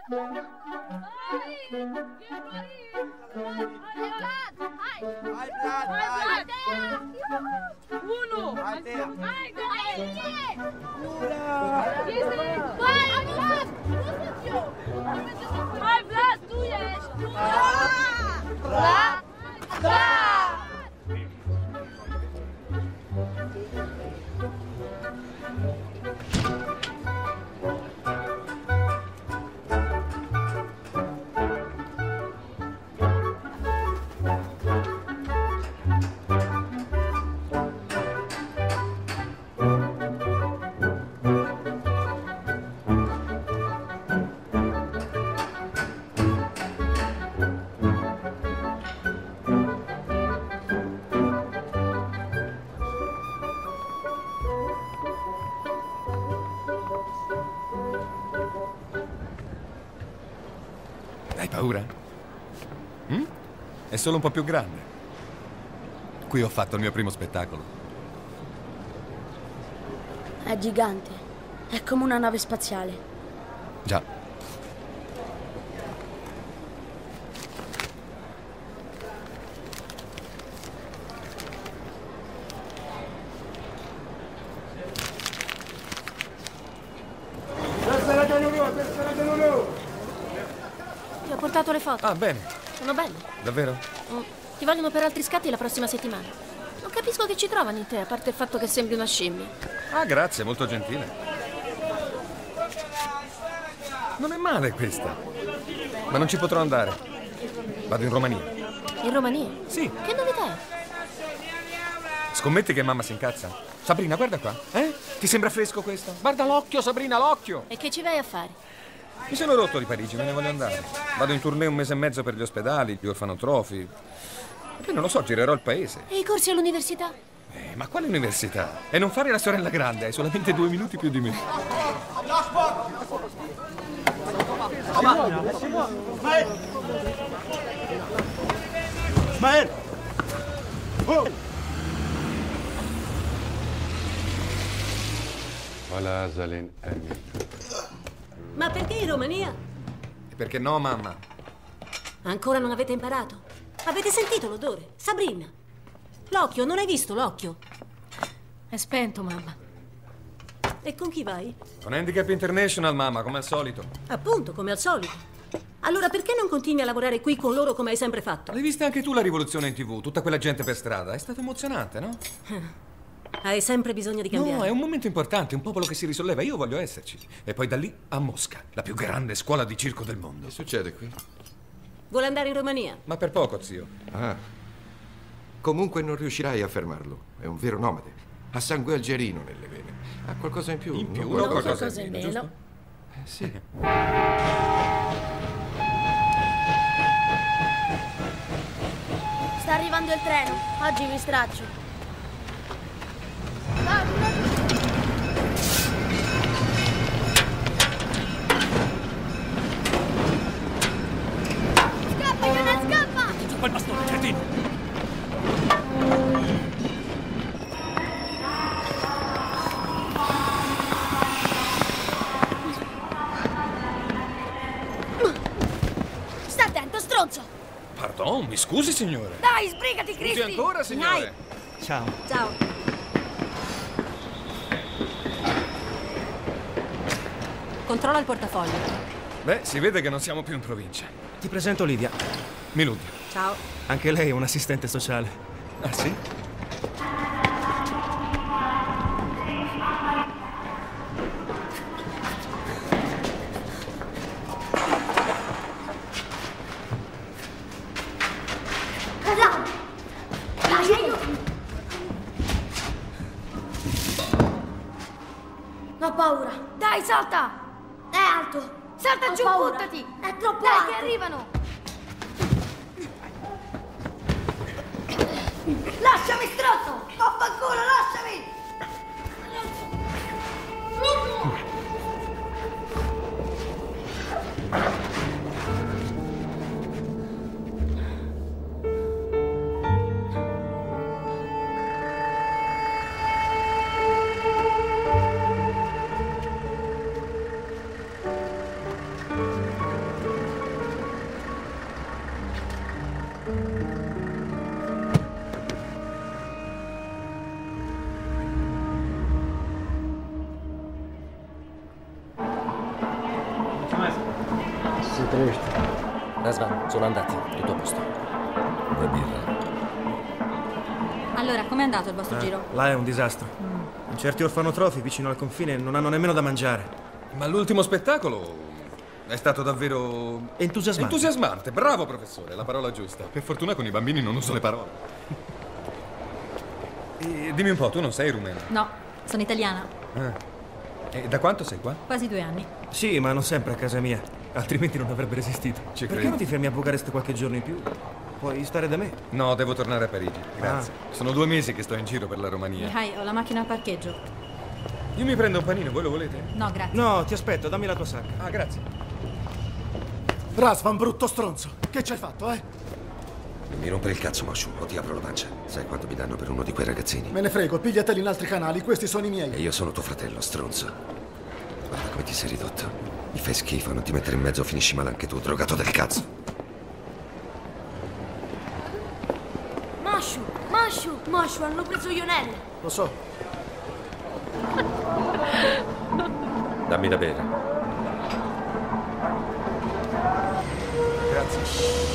Uno! Hai Vlad, tu ești! Da! Da! Hai paura? È solo un po' più grande. Qui ho fatto il mio primo spettacolo. È gigante. È come una nave spaziale. Già. Ti ho portato le foto. Ah, bene. Sono belle. Davvero? Ti vogliono per altri scatti la prossima settimana. Non capisco che ci trovano in te, a parte il fatto che sembri una scimmia. Ah, grazie, molto gentile. Non è male questa. Ma non ci potrò andare. Vado in Romania. In Romania? Sì. Che novità è? Scommetti che mamma si incazza? Sabrina, guarda qua. Ti sembra fresco questo? Guarda l'occhio, Sabrina, l'occhio! E che ci vai a fare? Mi sono rotto di Parigi, me ne voglio andare. Vado in tournée 1 mese e mezzo per gli ospedali, gli orfanotrofi. E poi non lo so, girerò il paese. E i corsi all'università? Ma quale università? E non fare la sorella grande, hai solamente 2 minuti più di me. Ismael! ولا زال آمين. Ma perché in Romania? E perché no, mamma? Ancora non avete imparato? Avete sentito l'odore? Sabrina! L'occhio, non hai visto l'occhio? È spento, mamma. E con chi vai? Con Handicap International, mamma, come al solito. Appunto, come al solito. Allora perché non continui a lavorare qui con loro come hai sempre fatto? L'hai vista anche tu la rivoluzione in TV? Tutta quella gente per strada. È stato emozionante, no? Hai sempre bisogno di cambiare. No, è un momento importante, un popolo che si risolleva. Io voglio esserci. E poi da lì a Mosca, la più grande scuola di circo del mondo. Che succede qui? Vuole andare in Romania? Ma per poco, zio. Ah. Comunque non riuscirai a fermarlo. È un vero nomade. Ha sangue algerino nelle vene. Ha qualcosa in più. In più, non no, qualcosa in meno, meno. Sì. Sta arrivando il treno. Oggi vi straccio. Scappa, che non scappa! Giù quel bastone, cretino! Sta attento, stronzo! Pardon, mi scusi, signore. Dai, sbrigati, Scusi Cristi! ancora, signore. Ciao. Ciao. Controlla il portafoglio. Beh, si vede che non siamo più in provincia. Ti presento Livia. Miludia. Ciao. Anche lei è un assistente sociale. Ah, sì? Dai, aiutami! Ho paura. Dai, salta! È alto. Salta Ho giù, paura. buttati! È troppo Dai, alto. che arrivano! Lasciami, stronzo! Vaffanculo, lasciami! triste. Razvan, sono andati. Tutto a posto. Una birra. Allora, com'è andato il vostro giro? Là è un disastro. In certi orfanotrofi vicino al confine non hanno nemmeno da mangiare. Ma l'ultimo spettacolo è stato davvero... Entusiasmante. Entusiasmante. Bravo, professore, la parola giusta. Per fortuna con i bambini non uso le parole. E dimmi un po', tu non sei rumena? No, sono italiana. Ah. E da quanto sei qua? Quasi 2 anni. Sì, ma non sempre a casa mia. Altrimenti non avrebbe resistito. Ci Perché credo. non ti fermi a Bucarest qualche giorno in più? Puoi stare da me. No, devo tornare a Parigi. Grazie. Sono 2 mesi che sto in giro per la Romania. Mihai, ho la macchina al parcheggio. Io mi prendo un panino, voi lo volete? No, grazie. No, ti aspetto, dammi la tua sacca. Ah, grazie. Razvan, brutto stronzo. Che ci hai fatto, eh? Non mi rompere il cazzo, Moshu, o ti apro la pancia. Sai quanto mi danno per uno di quei ragazzini? Me ne frego, pigliateli in altri canali, questi sono i miei. E io sono tuo fratello, stronzo. Guarda come ti sei ridotto. Mi fai schifo, non ti mettere in mezzo, finisci male anche tu, drogato del cazzo. Moshu, hanno preso Ionel. Lo so. Dammi da bere. Grazie.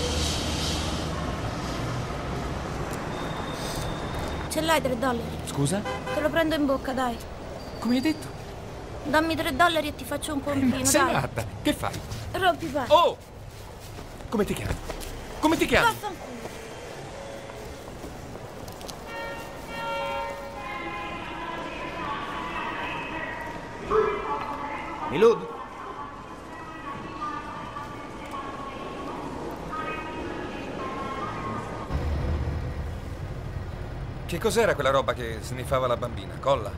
Ce l'hai $3? Scusa? Te lo prendo in bocca, dai. Come hai detto? Dammi $3 e ti faccio un pompino, Sei dai. matta. Che fai? Rompi palle. Oh! Come ti chiami? Come ti chiami? Vaffanculo. Milud? Che cos'era quella roba che sniffava la bambina? Colla?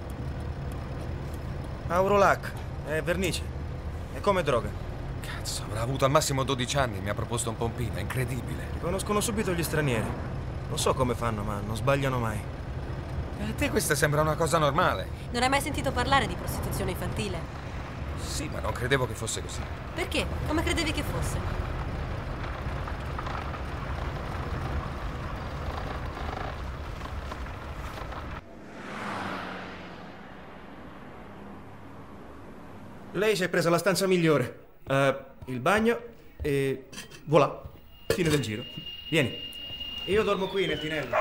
Aurolac. È vernice. È come droga. Cazzo, avrà avuto al massimo 12 anni e mi ha proposto un pompino. È incredibile. Riconoscono subito gli stranieri. Non so come fanno, ma non sbagliano mai. A te questa sembra una cosa normale. Non hai mai sentito parlare di prostituzione infantile? Sì, ma non credevo che fosse così. Perché? Come credevi che fosse? Lei si è presa la stanza migliore. Il bagno e... voilà. Fine del giro. Vieni. Io dormo qui nel tinello.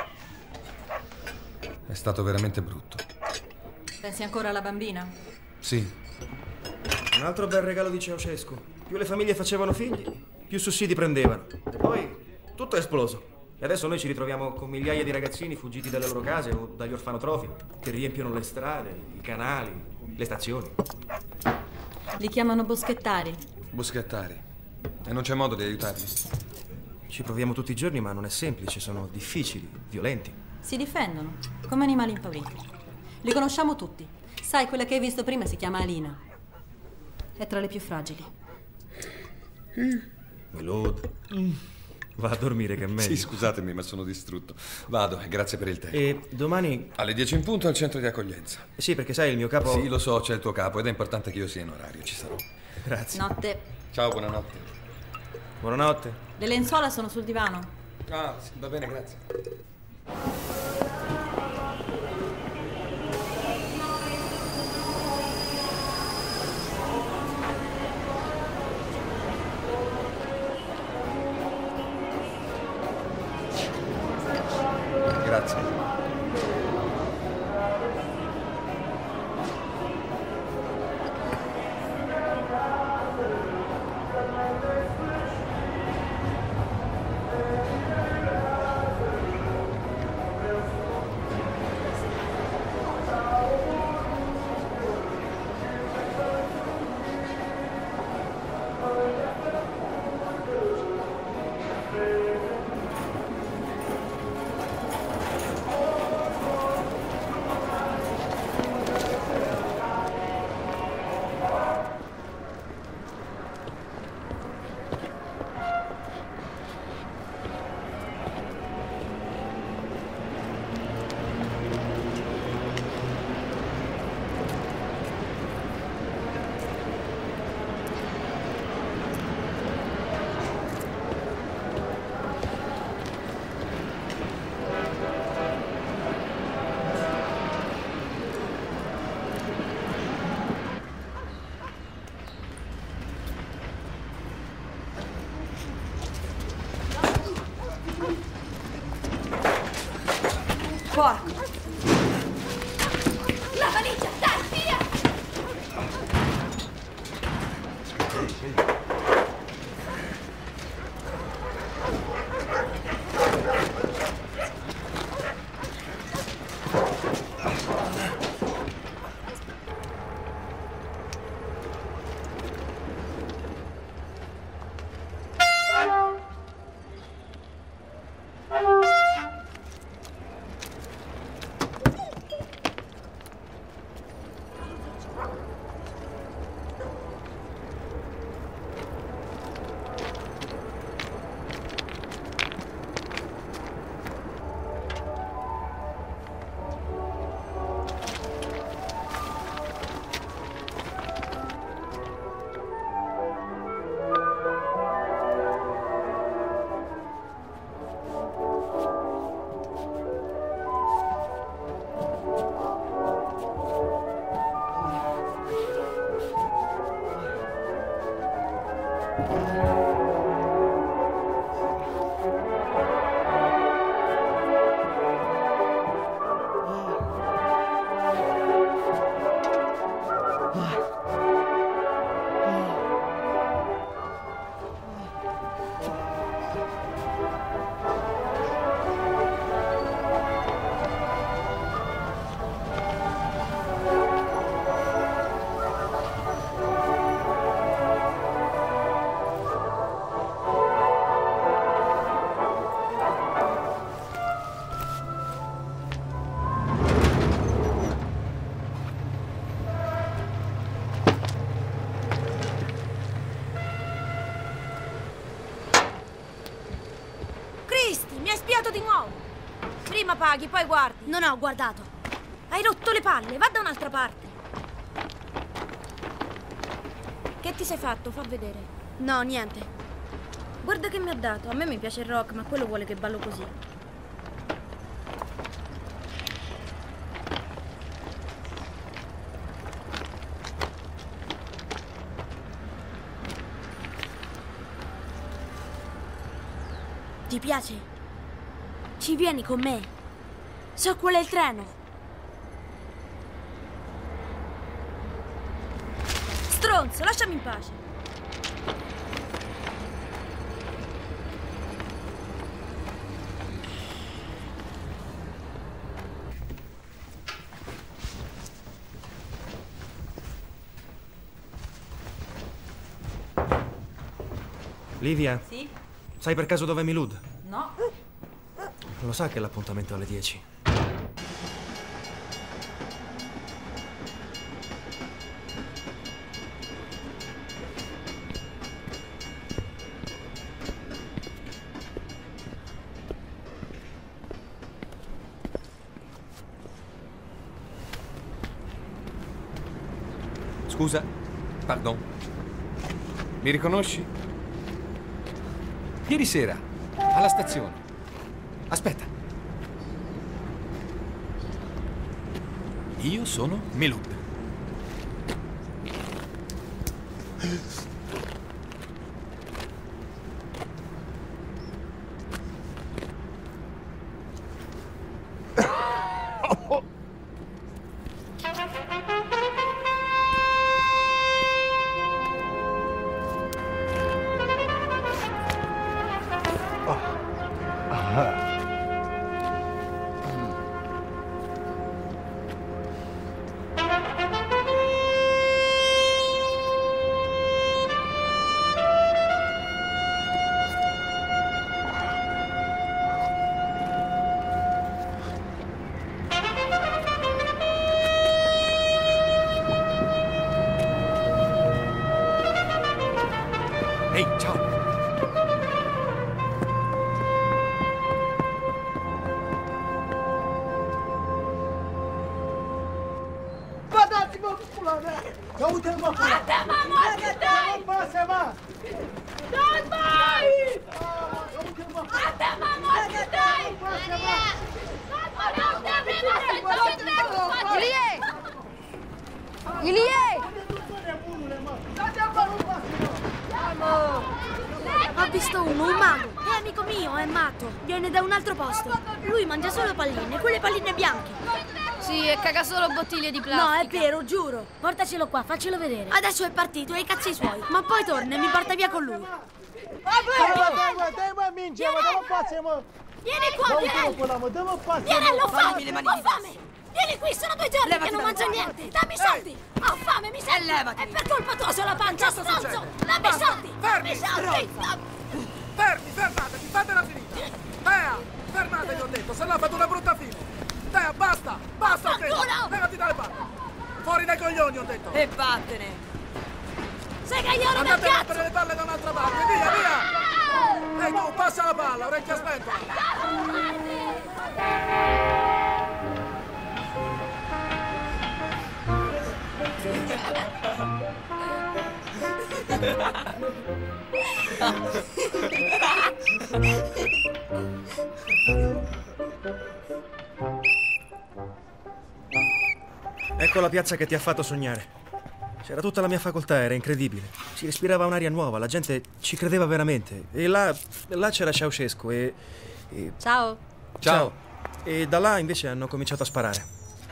È stato veramente brutto. Pensi ancora alla bambina? Sì. Un altro bel regalo di Ceausescu. Più le famiglie facevano figli, più sussidi prendevano. E poi tutto è esploso. E adesso noi ci ritroviamo con migliaia di ragazzini fuggiti dalle loro case o dagli orfanotrofi, che riempiono le strade, i canali, le stazioni. Li chiamano boschettari. Boschettari. E non c'è modo di aiutarli? Ci proviamo tutti i giorni, ma non è semplice, sono difficili, violenti. Si difendono, come animali impauriti. Li conosciamo tutti. Sai, quella che hai visto prima si chiama Alina. È tra le più fragili. Milud. Va a dormire che è meglio. Sì, scusatemi, ma sono distrutto. Vado, e grazie per il tè. E domani... Alle 10 in punto al centro di accoglienza. Sì, perché sai, il mio capo... Sì, lo so, c'è il tuo capo ed è importante che io sia in orario, ci sarò. Grazie. Notte. Ciao, buonanotte. Buonanotte. Le lenzuola sono sul divano. Ah, sì, va bene, grazie. Grazie. La valigia, dai, via! Di nuovo. Prima paghi, poi guardi. Non ho guardato. Hai rotto le palle, va da un'altra parte. Che ti sei fatto? Fa vedere. No, niente. Guarda che mi ha dato. A me mi piace il rock, ma quello vuole che ballo così. Ti piace? Ci vieni con me? So qual è il treno. Stronzo, lasciami in pace. Livia? Sì? Sai per caso dov'è Milud? No. Lo sa che l'appuntamento è alle 10. Scusa? Pardon. Mi riconosci? Ieri sera, alla stazione. Aspetta. Io sono Milud. Ehi, ciao! Ho visto uno, un mago. È amico mio, è matto. Viene da un altro posto. Lui mangia solo palline, quelle palline bianche. Sì, sì, e caga solo bottiglie di plastica. No, è vero, giuro. Portacelo qua, faccelo vedere. Adesso è partito, e i cazzi suoi. Ma poi torna e mi porta via con lui. Vieni qua, Vianello, ho fame! Ho fame! Vieni qui, sono 2 giorni che non mangio niente! Dammi soldi! Ho fame, mi senti? Levati! È per colpa tua se ho la pancia, stronzo! Dammi soldi! Dammi soldi! Fermatevi, fatela finita! Tea, fermatevi, ho detto, se no fate una brutta fine! Tea, basta! Basta, ho detto! Levati dalle palle! Fuori dai coglioni, ho detto! E vattene! Sei gaglione del Andate a cazzo! mettere le palle da un'altra parte, via, via! Ehi tu, passa la palla, orecchia spenta! Ecco la piazza che ti ha fatto sognare. C'era tutta la mia facoltà, era incredibile. Si respirava un'aria nuova, la gente ci credeva veramente. E là c'era Ceausescu e... Ciao. Ciao. E da là invece hanno cominciato a sparare.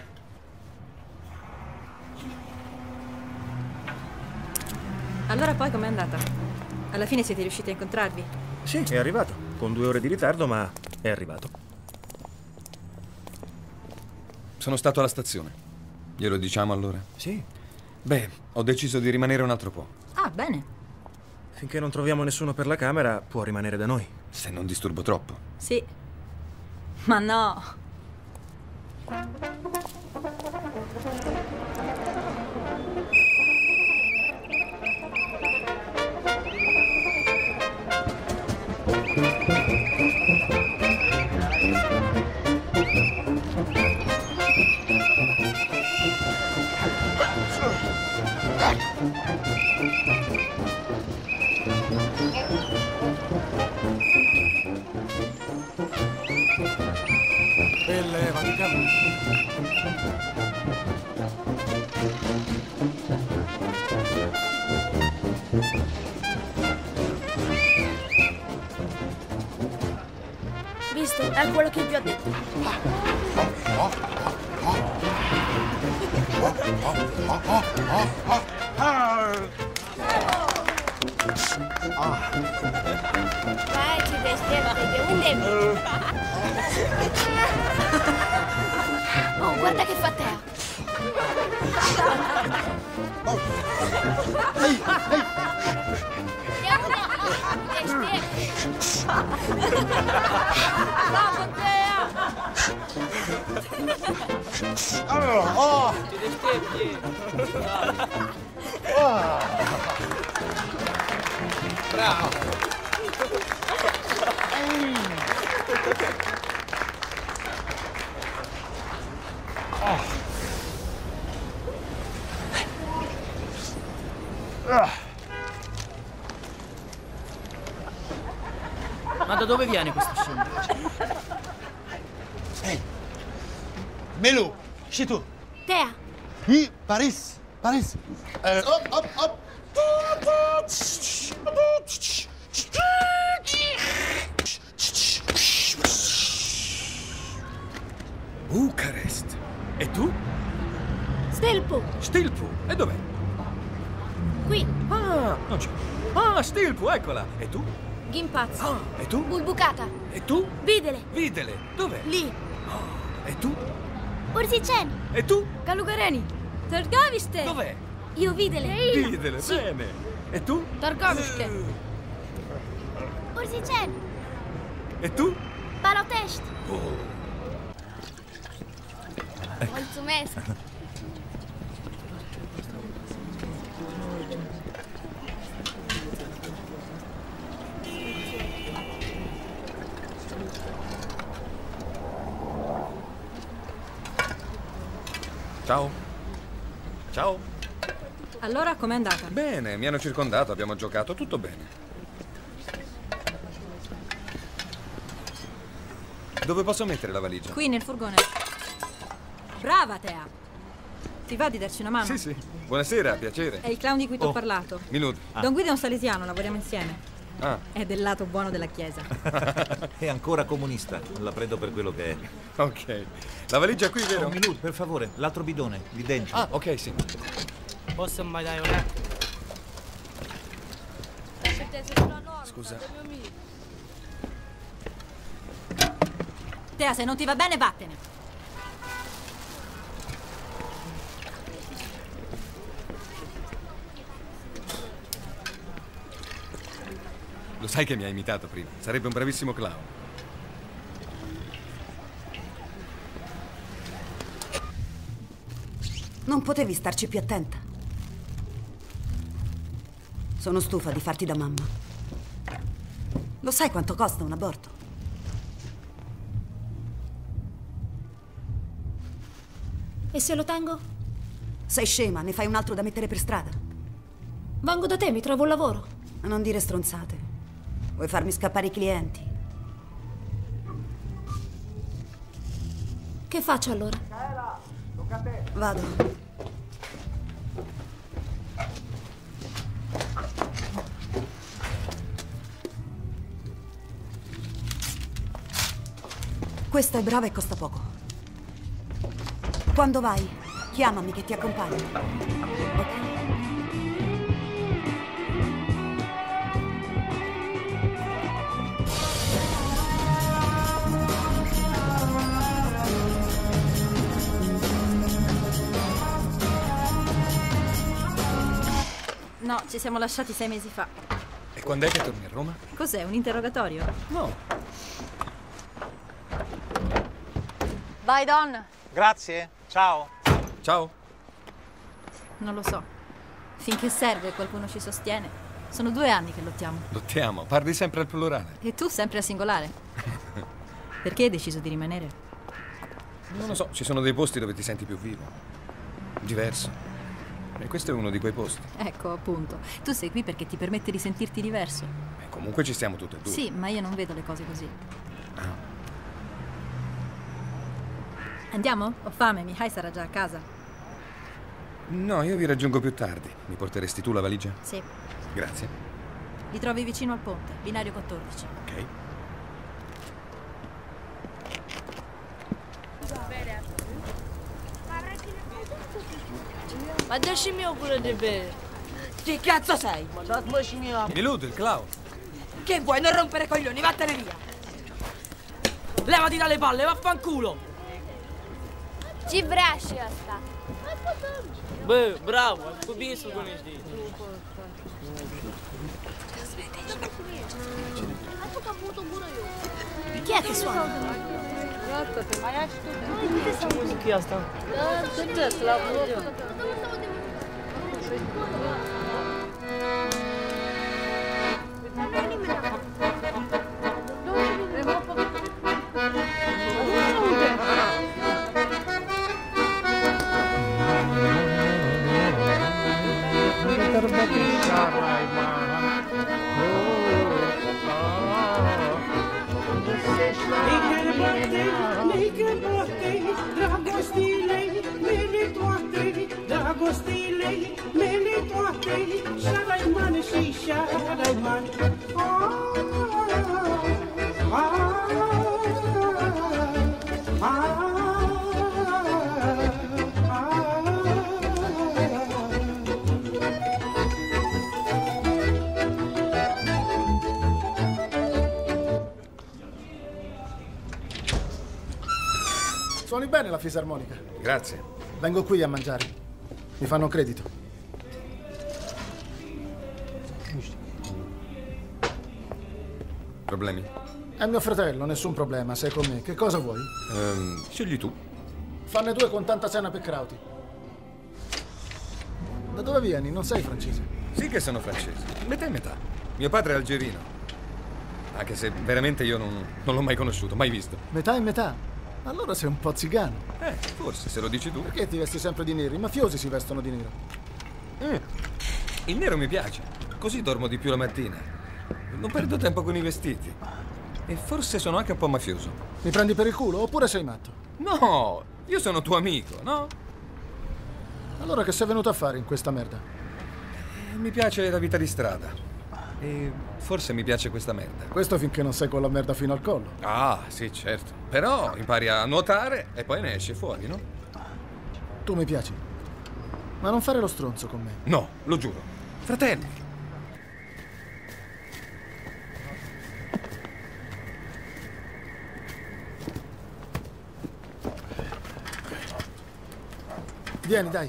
Allora poi com'è andata? Alla fine siete riusciti a incontrarvi? Sì, è arrivato. Con 2 ore di ritardo, ma è arrivato. Sono stato alla stazione. Glielo diciamo allora? Sì. Beh, ho deciso di rimanere un altro po'. Ah, bene. Finché non troviamo nessuno per la camera, può rimanere da noi. Se non disturbo troppo. Sì. Ma no. E levati, cammino. Visto? È quello che vi ho detto. Vai, ci vestite, oh, guarda che fa Tea. Bravo, Tea! Bravo! Ma da dove viene questo scemo? Ehi! Melou, chez tu. Tea! Oui, Paris. Paris. Hop, hop, hop. Bucarest. E tu? Stilpu! Stilpu. E dov'è? Qui! Ah, non c'è. Ah, Stilpu, eccola. E tu? Ghimpazzo. Ah, e tu? Bulbucata. E tu? Videle! Videle. Dov'è? Lì! E tu? Ursicen! E tu? Galugareni. Torgoviste! Dov'è? Io Videle! Videle, bene. E tu? Targoviste. Ursicen! E tu? Balotest! Mulțumesc. Ciao. Ciao. Allora, com'è andata? Bene, mi hanno circondato, abbiamo giocato, tutto bene. Dove posso mettere la valigia? Qui, nel furgone. Brava, Tea! Ti va di darci una mano? Sì, sì. Buonasera, piacere. È il clown di cui ti ho parlato. Milud. Don Guido è un salesiano, lavoriamo insieme. Ah. È del lato buono della Chiesa. È ancora comunista, la prendo per quello che è. Ok. La valigia è qui, vero? Un minuto, per favore, l'altro bidone, lì dentro. Ah, ok, sì. Posso mai dare un Scusa. Tea, se non ti va bene, vattene. Lo sai che mi ha imitato prima? Sarebbe un bravissimo clown. Non potevi starci più attenta. Sono stufa di farti da mamma. Lo sai quanto costa un aborto? E se lo tengo? Sei scema, ne fai un altro da mettere per strada. Vengo da te, mi trovo un lavoro. Ma non dire stronzate. Vuoi farmi scappare i clienti? Che faccio allora? Vado. Questa è brava e costa poco. Quando vai, chiamami che ti accompagno. Ok? No, ci siamo lasciati 6 mesi fa. E quando è che torni a Roma? Cos'è, un interrogatorio? No. Vai, Don. Grazie, ciao. Ciao. Non lo so. Finché serve e qualcuno ci sostiene. Sono 2 anni che lottiamo. Lottiamo, parli sempre al plurale. E tu sempre al singolare. Perché hai deciso di rimanere? Non lo so, ci sono dei posti dove ti senti più vivo. Diverso. E questo è uno di quei posti. Ecco, appunto. Tu sei qui perché ti permette di sentirti diverso. E comunque ci stiamo tutte e due. Sì, ma io non vedo le cose così. Ah. Andiamo? Ho fame, Mihai sarà già a casa. No, io vi raggiungo più tardi. Mi porteresti tu la valigia? Sì. Grazie. Li trovi vicino al ponte, binario 14. Ok. Ma dascimi pure di bere. Chi cazzo sei? Ma datemi la... Iludo, il clown. Che vuoi? Non rompere coglioni, vattene via! Levati dalle palle, vaffanculo! Ci brasci asta. Beh, bravo, hai visto con i diti. Chi è che suona? Ce muzică e asta? Cântesc la vodă. Dragostile, mele toate, Șaraiman și Șaraiman. Suoni bene la fisarmonica. Grazie. Vengo qui a mangiare. Mi fanno credito. Problemi? È mio fratello, nessun problema, sei con me. Che cosa vuoi? Scegli tu. Fanne 2 con tanta cena per crauti. Da dove vieni? Non sei francese? Sì che sono francese. Metà e metà. Mio padre è algerino. Anche se veramente io non l'ho mai conosciuto, mai visto. Metà e metà? Allora sei un po' zigano. Forse, se lo dici tu. Perché ti vesti sempre di nero? I mafiosi si vestono di nero. Il nero mi piace. Così dormo di più la mattina. Non perdo tempo con i vestiti. E forse sono anche un po' mafioso. Mi prendi per il culo oppure sei matto? No, io sono tuo amico, no? Allora che sei venuto a fare in questa merda? Mi piace la vita di strada. E forse mi piace questa merda. Questo finché non sei con la merda fino al collo. Ah, sì, certo. Però impari a nuotare e poi ne esci fuori, no? Tu mi piaci. Ma non fare lo stronzo con me. No, lo giuro. Fratelli. Vieni, dai.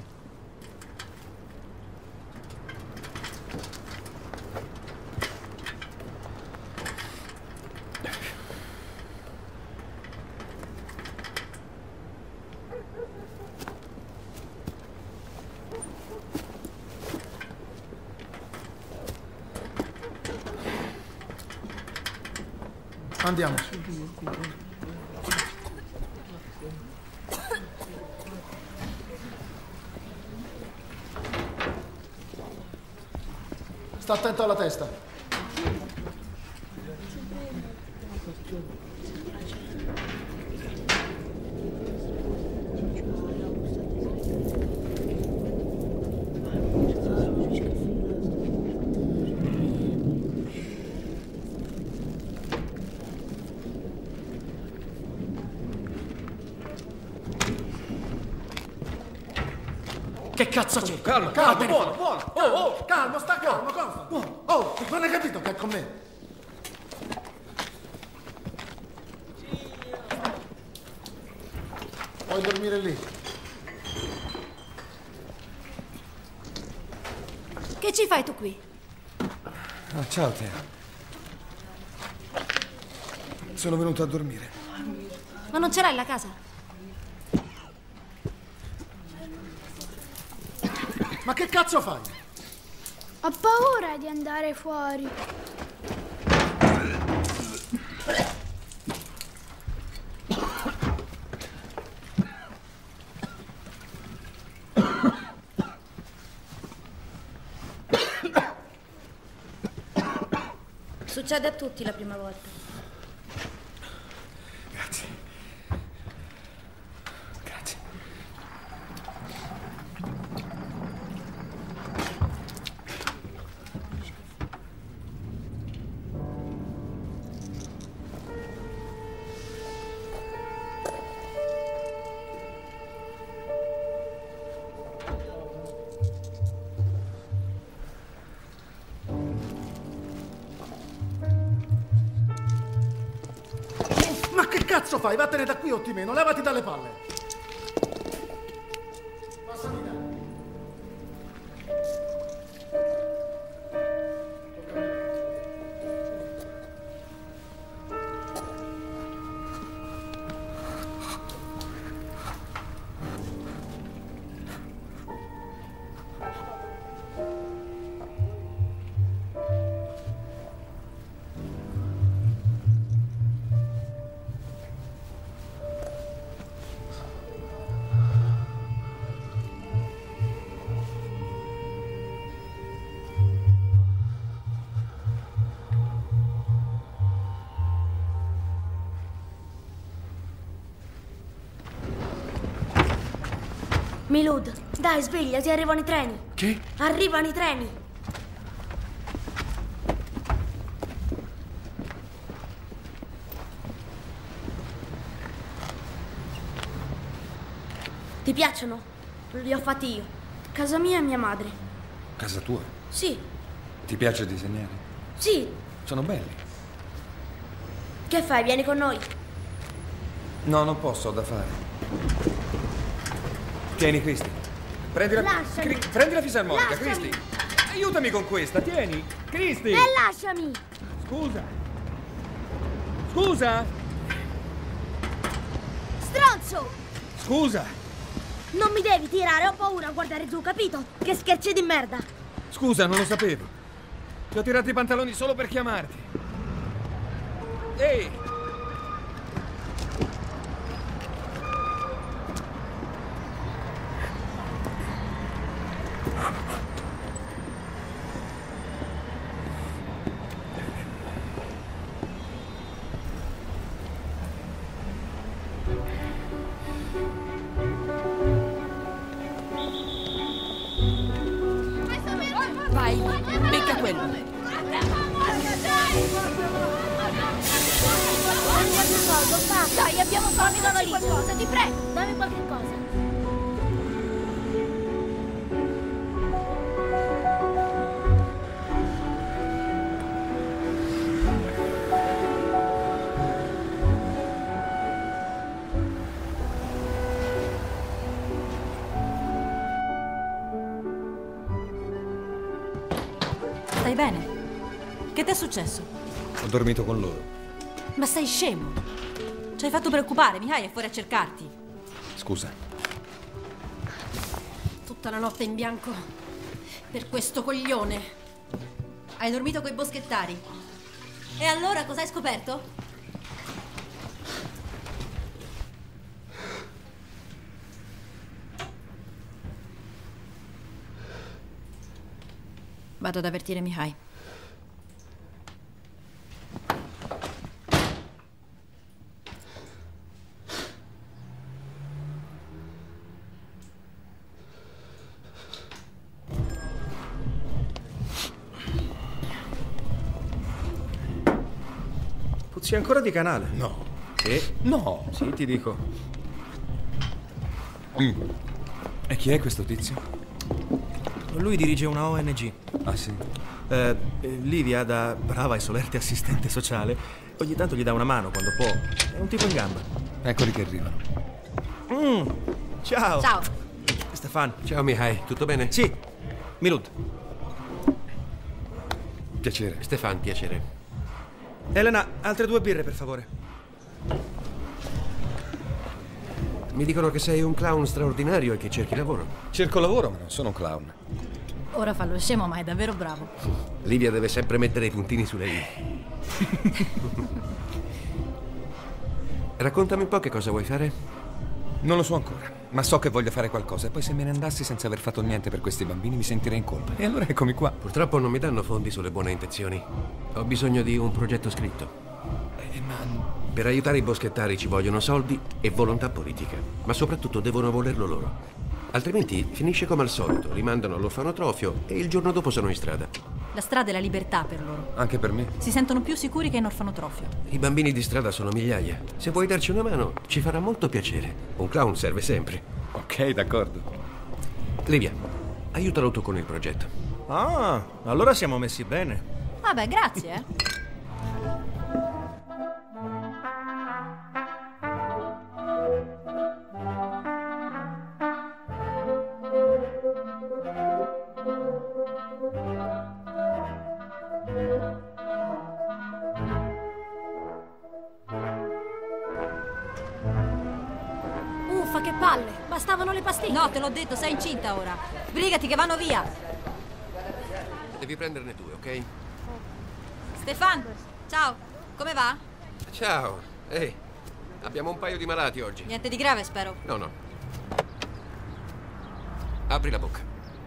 Andiamo. Sta attento alla testa. Che cazzo c'è? Calma, Calma, buono. Oh, calmo, sta calmo, Constantino. Oh, non hai capito che è con me? Puoi dormire lì. Che ci fai tu qui? Ah, ciao, Teo. Sono venuto a dormire. Ma non ce l'hai la casa? Ma che cazzo fai? Ho paura di andare fuori. Succede a tutti la prima volta. Grazie. Grazie. Ma che cazzo fai? Vattene da qui, Ottimeno, levati dalle palle. Passami da. Milud, dai, svegliati, arrivano i treni. Che? Arrivano i treni. Ti piacciono? Li ho fatti io. Casa mia e mia madre. Casa tua? Sì, Ti piace disegnare? sì. Sono belli. Che fai? Vieni con noi. No, non posso, ho da fare. Tieni, Cristi. Prendi la... Lasciami. Prendi la fisarmonica, Lasciami. Cristi. Aiutami con questa, tieni. Cristi. E lasciami. Scusa. Scusa. Stronzo! Scusa. Non mi devi tirare, ho paura a guardare tu, capito? Che scherzi di merda. Scusa, non lo sapevo. Ti ho tirato i pantaloni solo per chiamarti. Ehi. Vai, becca quello. fame. Dai, abbiamo fame, dammi qualcosa, ti prego. Dammi qualche cosa. Stai bene? Che ti è successo? Ho dormito con loro. Ma sei scemo? Ci hai fatto preoccupare, Mihai è fuori a cercarti. Scusa. Tutta la notte in bianco per questo coglione. Hai dormito coi boschettari. E allora cosa hai scoperto? Vado ad avvertire Mihai. Puzzi ancora di canale? No. Sì? No. Sì, ti dico. E chi è questo tizio? Lui dirige una ONG. Ah, sì? Livia, da brava e solerte assistente sociale, ogni tanto gli dà una mano quando può. È un tipo in gamba. Eccoli che arrivano. Ciao. Ciao. Stefan. Ciao Mihai, tutto bene? Sì. Milud. Piacere. Stefan, piacere. Elena, altre 2 birre, per favore. Mi dicono che sei un clown straordinario e che cerchi lavoro. Cerco lavoro, ma non sono un clown. Ora fa lo scemo, ma è davvero bravo. Livia deve sempre mettere i puntini sulle i. Raccontami un po' che cosa vuoi fare? Non lo so ancora, ma so che voglio fare qualcosa. E poi se me ne andassi senza aver fatto niente per questi bambini mi sentirei in colpa. E allora eccomi qua. Purtroppo non mi danno fondi sulle buone intenzioni. Ho bisogno di un progetto scritto. Ma per aiutare i boschettari ci vogliono soldi e volontà politica. Ma soprattutto devono volerlo loro. Altrimenti finisce come al solito. Li mandano all'orfanotrofio e il giorno dopo sono in strada. La strada è la libertà per loro. Anche per me. Si sentono più sicuri che in orfanotrofio. I bambini di strada sono migliaia. Se vuoi darci una mano, ci farà molto piacere. Un clown serve sempre. Ok, d'accordo. Livia, aiutalo tu con il progetto. Ah, allora siamo messi bene. Vabbè, grazie, Uffa, che palle! Bastavano le pastiglie! No, te l'ho detto, sei incinta ora. Sbrigati che vanno via. Devi prenderne 2, ok? Stefan, ciao. Come va? Ciao. Ehi, abbiamo un paio di malati oggi. Niente di grave, spero. No. Apri la bocca.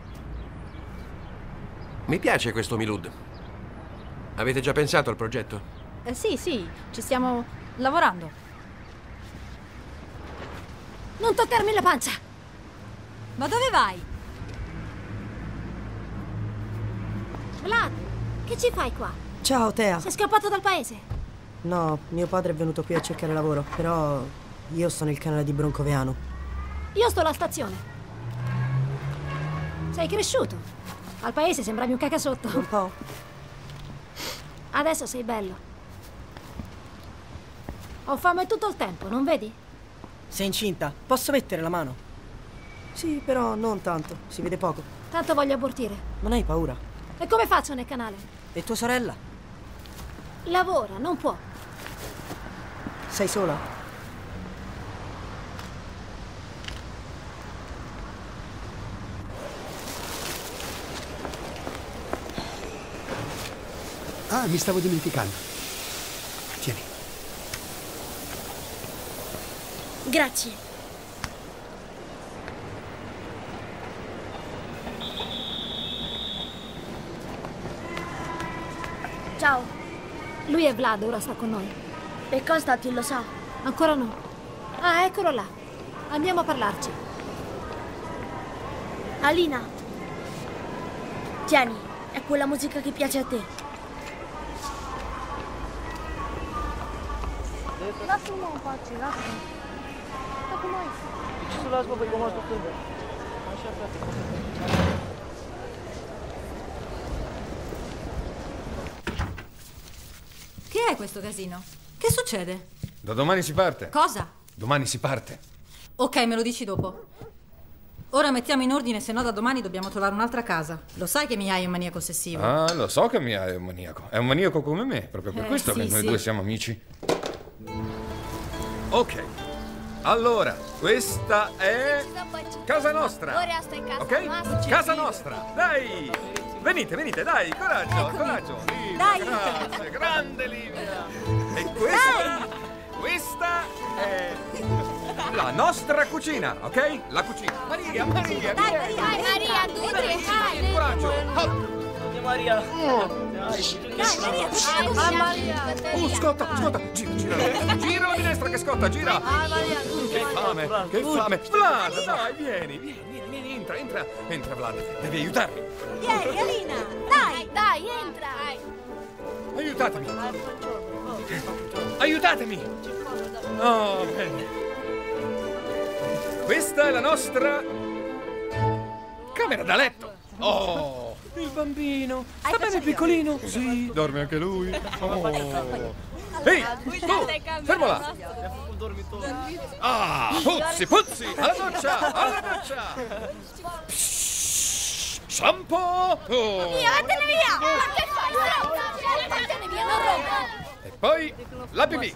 Mi piace questo Milud. Avete già pensato al progetto? Sì, ci stiamo lavorando. Non toccarmi la pancia! Ma dove vai? Vlad, che ci fai qua? Ciao, Tea. Sei scappato dal paese? No, mio padre è venuto qui a cercare lavoro, però io sto nel canale di Broncoveano. Io sto alla stazione. Sei cresciuto. Al paese sembravi un cacasotto. Un po'. Adesso sei bello. Ho fame tutto il tempo, non vedi? Sei incinta? Posso mettere la mano? Sì, però non tanto. Si vede poco. Tanto voglio abortire. Non hai paura? E come faccio nel canale? E tua sorella? Lavora, non può. Sei sola? Ah, mi stavo dimenticando. Tieni. Grazie. Ciao. Lui è Vlad, ora sta con noi. E Konstantin lo sa? Ancora no. Ah, eccolo là. Andiamo a parlarci. Alina. Tieni, è quella musica che piace a te. Lasă-mă în pace, lasă-mă. Stă cu noi. Ce să las, bă, păi, cum asta trebuie? Așa, frate. Che è questo casino? Che succede? Da domani si parte. Cosa? Domani si parte. Ok, me lo dici dopo. Ora mettiamo in ordine, se no da domani dobbiamo trovare un'altra casa. Lo sai che Mihai è un maniaco ossessivo. Ah, lo so che Mihai è un maniaco. È un maniaco come me, proprio per questo sì, che noi sì. due siamo amici. Ok. Allora, questa è casa nostra. Ora asta e casa Ok? noastră. Casa nostra. Dai! Venite, venite, dai, coraggio, coraggio. Livia, Dai. grazie, grande Livia. E questa è la nostra cucina, ok? La cucina. Maria, Maria, Dai, vieni. Maria, Maria, du-te, hai. Coraggio. Maria. Dai, Maria, du-te. Scotta, gira di destra che scotta, gira. Che fame. Vlad, dai, vieni, entra Vlad, devi aiutarmi. Vieni, Alina, dai, entra. Aiutatemi. Oh, bene. Questa è la nostra camera da letto. Oh, il bambino. Sta bene piccolino? Sì, dorme anche lui. Oh. Ehi, tu, fermo là. Ah, puzzi, alla doccia. Shampoo. Oh. Via, vattene via. Ma che fai? Vattene via, non rompere. E poi la pipì.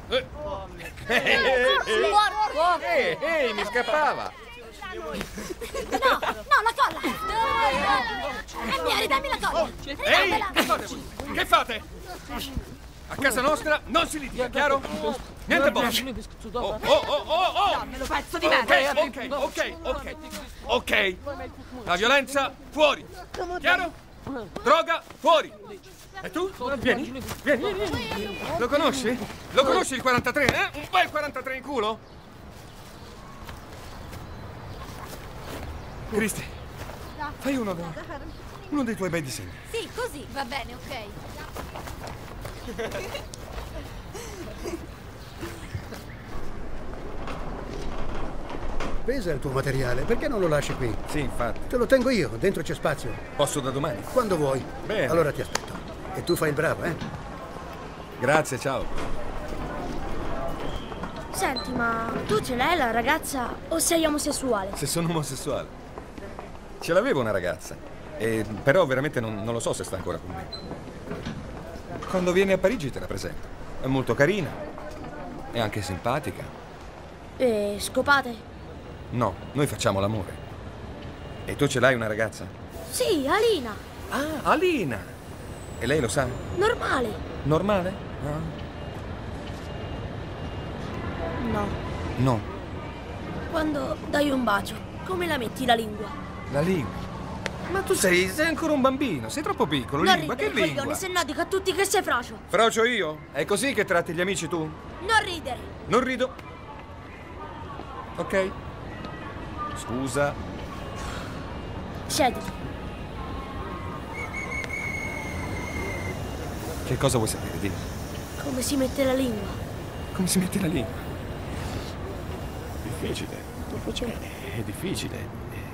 Ehi, mi scappava. No, la colla. È mia, ridammi la colla. Ehi, che fate? A casa nostra non si litiga, chiaro? Niente botte. Oh. Dammelo, pezzo di merda. Ok. La violenza fuori. Chiaro? Droga fuori. E tu? Vieni. Lo conosci? Lo conosci il 43, eh? Un bel 43 in culo? Cristi, fai uno dei tuoi bei disegni. Sì, così, va bene, ok. Pesa il tuo materiale, perché non lo lasci qui? Sì, infatti. Te lo tengo io, dentro c'è spazio. Posso da domani? Quando vuoi. Bene. Allora ti aspetto. E tu fai il bravo, eh? Grazie, ciao. Senti, ma tu ce l'hai la ragazza o sei omosessuale? Se sono omosessuale. Ce l'avevo una ragazza, però veramente non lo so se sta ancora con me. Quando vieni a Parigi te la presento. È molto carina, è anche simpatica. E scopate? No, noi facciamo l'amore. E tu ce l'hai una ragazza? Sì, Alina. Ah, Alina! E lei lo sa? Normale. Normale? Ah. No. No. Quando dai un bacio, come la metti la lingua? La lingua? Ma tu sei ancora un bambino, sei troppo piccolo. Non Lingua, che ridere, lingua? coglione, se no dico a tutti che sei frocio. Frocio io? È così che tratti gli amici tu? Non ridere. Non rido. Ok. Scusa. Scenditi. Che cosa vuoi sapere? Dimmi. Come si mette la lingua? Come si mette la lingua? Difficile. È difficile.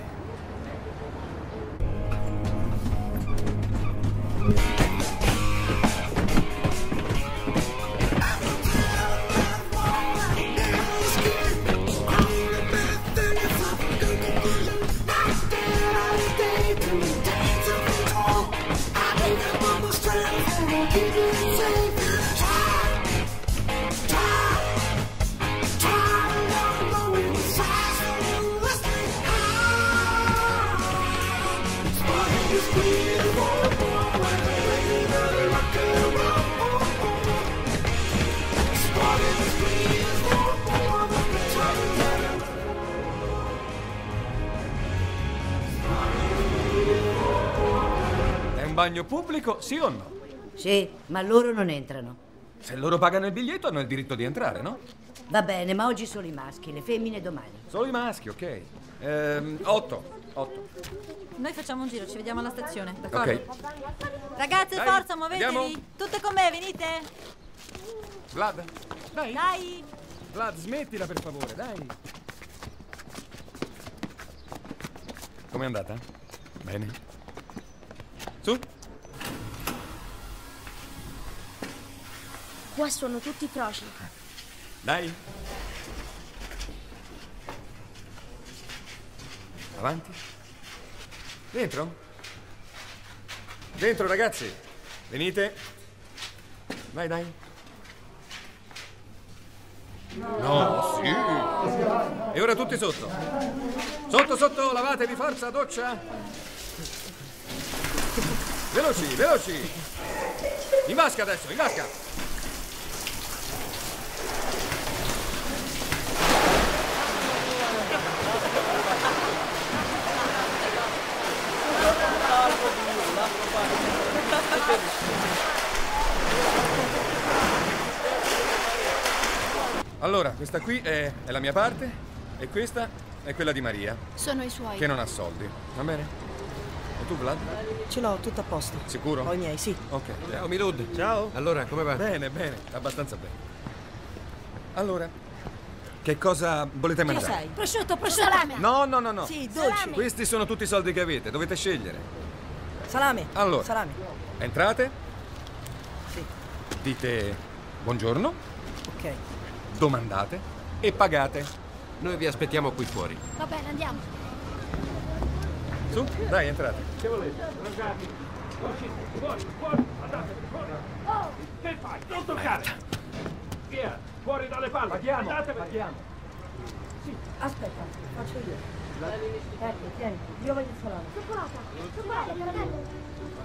È un bagno pubblico, sì o no? Sì, ma loro non entrano. Se loro pagano il biglietto hanno il diritto di entrare, no? Va bene, ma oggi solo i maschi, le femmine domani. Solo i maschi, ok. 8. Noi facciamo un giro, ci vediamo alla stazione, d'accordo? Ok. Ragazze, Dai, forza, muovetevi! andiamo. Tutte con me, venite! Vlad, Dai. Dai. Vlad, smettila per favore, dai. Com'è andata? Bene. Su. Qua sono tutti froci. Dai. Avanti. Dentro. Dentro, ragazzi. Venite. Vai, dai. No, sì. E ora tutti sotto. Sotto, sotto, lavatevi, forza, doccia. Veloci, veloci. In vasca adesso, in vasca. Allora, questa qui è la mia parte e questa è quella di Maria. Sono i suoi. Che non ha soldi, va bene? E tu, Vlad? Ce l'ho, tutto a posto. Sicuro? Ho i miei, sì. Ok. Ciao, Milud. Ciao. Allora, come va? Bene, bene, abbastanza bene. Allora, che cosa volete Che mangiare? sei? Prosciutto, prosciutto. Salame. No, no, no, no. Sì, dolci. Questi sono tutti i soldi che avete, dovete scegliere. Salame. Allora, Salame. entrate. Sì. Dite buongiorno. Ok. Domandate e pagate. Noi vi aspettiamo qui fuori. Va bene, andiamo. Su, dai, entrate. Che volete? Mangiati? Fuori, fuori, andate, fuori. Oh, che fai? Non toccare. Via, fuori dalle palle. Paghiamo, andate, paghiamo. Sì, aspetta, faccio io. Ecco, tieni, io voglio il salame. Cioccolata, cioccolata, caramello.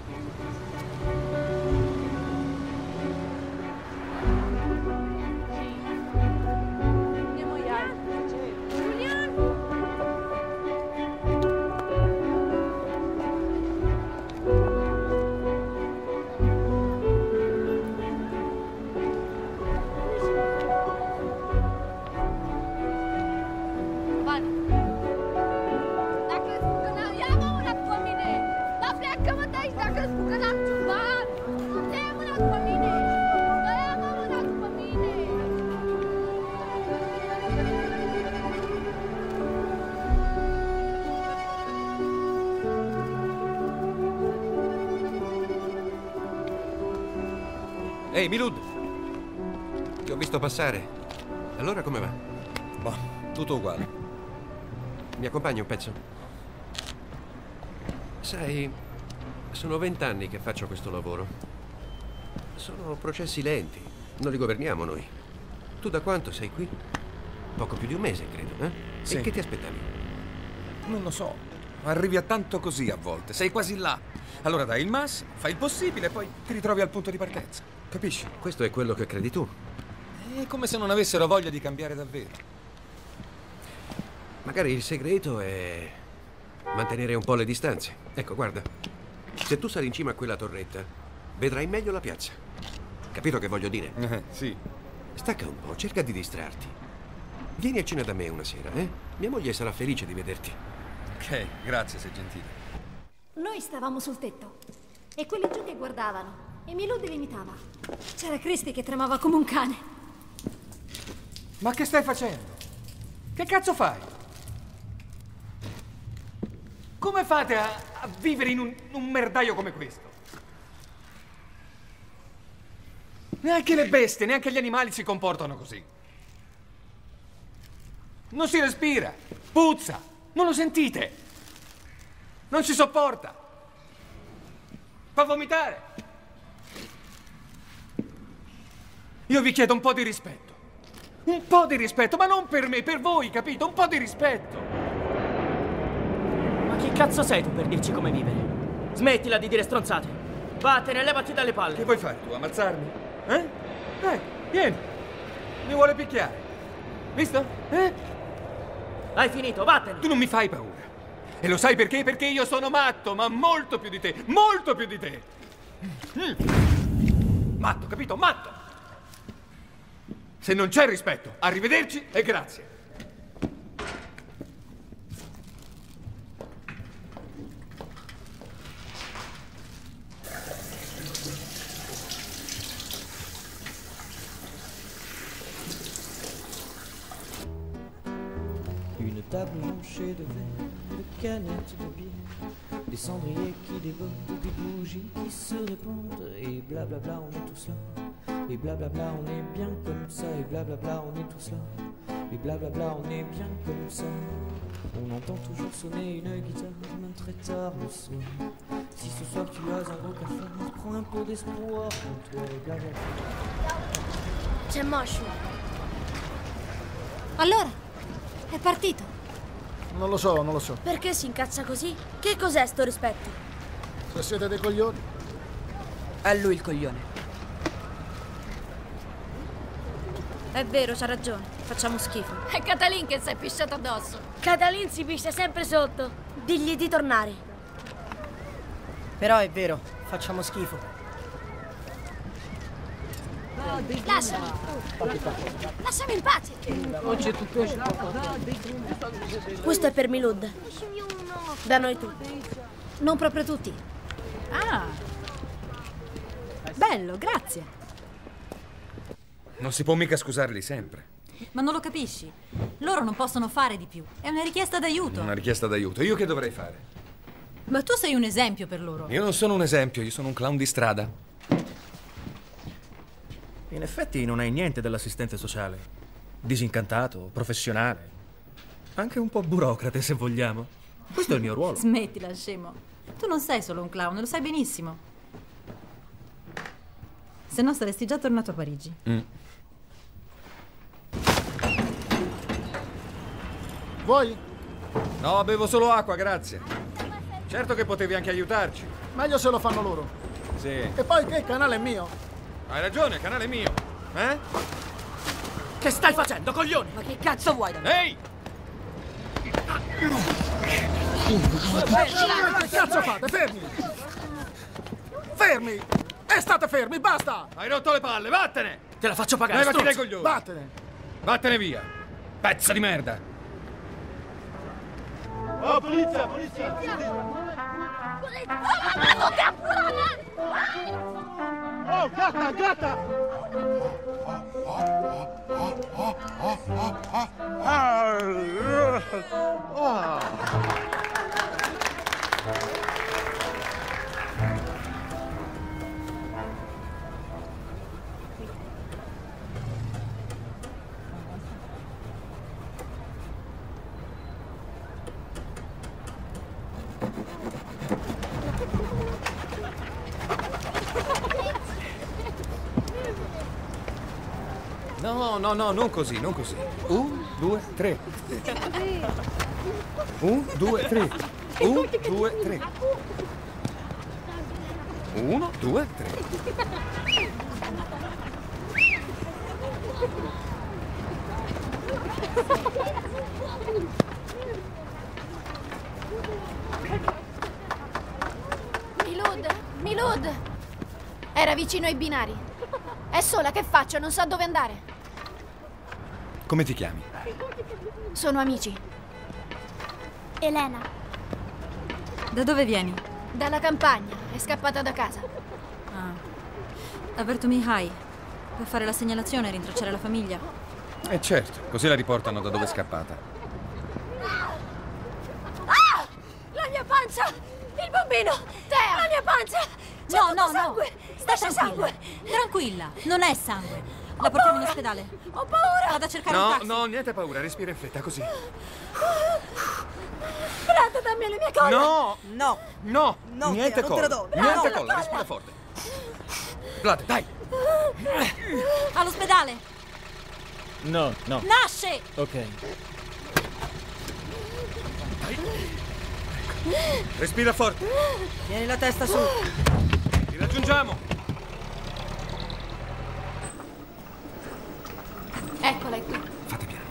Ehi, Milud! Ti ho visto passare. Allora come va? Boh, tutto uguale. Mi accompagni un pezzo? Sai, sono 20 anni che faccio questo lavoro. Sono processi lenti, non li governiamo noi. Tu da quanto sei qui? Poco più di un mese, credo, eh? Sì. E che ti aspettavi? Non lo so. Arrivi a tanto così a volte, sei quasi là. Allora dai il massimo, fai il possibile e poi ti ritrovi al punto di partenza. Capisci? Questo è quello che credi tu. È come se non avessero voglia di cambiare davvero. Magari il segreto è mantenere un po' le distanze. Ecco, guarda, se tu sali in cima a quella torretta, vedrai meglio la piazza. Capito che voglio dire? Sì. Stacca un po', cerca di distrarti. Vieni a cena da me una sera, eh? Mia moglie sarà felice di vederti. Ok, grazie, sei gentile. Noi stavamo sul tetto e quelli giù che guardavano e Milud li imitava. C'era Cristi che tremava come un cane. Ma che stai facendo? Che cazzo fai? Come fate a vivere in un merdaio come questo? Neanche le bestie, neanche gli animali si comportano così. Non si respira, puzza, non lo sentite? Non si sopporta. Fa vomitare. Io vi chiedo un po' di rispetto. Un po' di rispetto, ma non per me, per voi, capito? Un po' di rispetto. Ma chi cazzo sei tu per dirci come vivere? Smettila di dire stronzate. Vattene, levati dalle palle. Che vuoi fare tu, ammazzarmi? Eh? Dai, vieni. Mi vuole picchiare. Visto? Eh? Hai finito, vattene. Tu non mi fai paura. E lo sai perché? Perché io sono matto, ma molto più di te. Molto più di te. Matto, capito? Matto. Se non c'è rispetto, arrivederci e grazie. tranchées de verre, de canettes de bière, des cendriers qui débordent, des bougies qui se répandent, et blablabla, on est tous là. Et blablabla, on est bien comme ça, et blablabla, on est tous là. Et blablabla, on est bien comme ça. On entend toujours sonner une guitare, même très tard le soir. Si ce soir tu as un gros cafard, prends un peu d'espoir en toi, et blablabla. C'è Moscio. Allora, è partito. Non lo so, non lo so. Perché si incazza così? Che cos'è sto rispetto? Se siete dei coglioni. È lui il coglione. È vero, c'ha ragione. Facciamo schifo. È Catalin che si è pisciato addosso. Catalin si piscia sempre sotto. Digli di tornare. Però è vero, facciamo schifo. Lasciami. Lasciami in pace. Questo è per Milud. Da noi tutti. Non proprio tutti. Ah. Bello, grazie. Non si può mica scusarli sempre. Ma non lo capisci? Loro non possono fare di più. È una richiesta d'aiuto. Una richiesta d'aiuto. Io che dovrei fare? Ma tu sei un esempio per loro. Io non sono un esempio, io sono un clown di strada. In effetti non hai niente dell'assistente sociale. Disincantato, professionale. Anche un po' burocrate, se vogliamo. Questo è il mio ruolo. Smettila, scemo. Tu non sei solo un clown, lo sai benissimo. Se no saresti già tornato a Parigi. Vuoi? No, bevo solo acqua, grazie. Certo che potevi anche aiutarci. Meglio se lo fanno loro. Sì. E poi che il canale è mio. Hai ragione, il canale è mio. Eh? Che stai facendo, coglione? Ma che cazzo vuoi da me? Ehi! Che cazzo fate? Fermi! Fermi! E state fermi, basta! Hai rotto le palle, vattene! Te la faccio pagare, levati dai struzzo. coglioni! Vattene! Vattene via! Pezzo di merda! Oh, polizia, polizia! Oh, gatta, gatta! No, non così, non così. 1, 2, 3. 1, 2, 3. 1, 2, 3. 1, 2, 3. Milud! Era vicino ai binari. È sola, che faccio? Non so dove andare. Come ti chiami? Sono amici. Elena. Da dove vieni? Dalla campagna. È scappata da casa. Ah. Avverto Mihai. Per fare la segnalazione e rintracciare la famiglia. Certo, così la riportano da dove è scappata. Ah! La mia pancia! Il bambino! Tea! La mia pancia! C'è sangue! Stai tranquilla. Tranquilla, non è sangue. La portiamo in ospedale. Ho paura! Vado a cercare un taxi. No, niente paura, respira in fretta, così. Grazie, dammi le mie colle! No, niente Tea, non te colla. la do. Niente colla, respira forte. Vlad, dai! All'ospedale! No. Nasce! Ok. Respira forte. Tieni la testa su. Ti raggiungiamo. Eccola, è qui. Fate piano,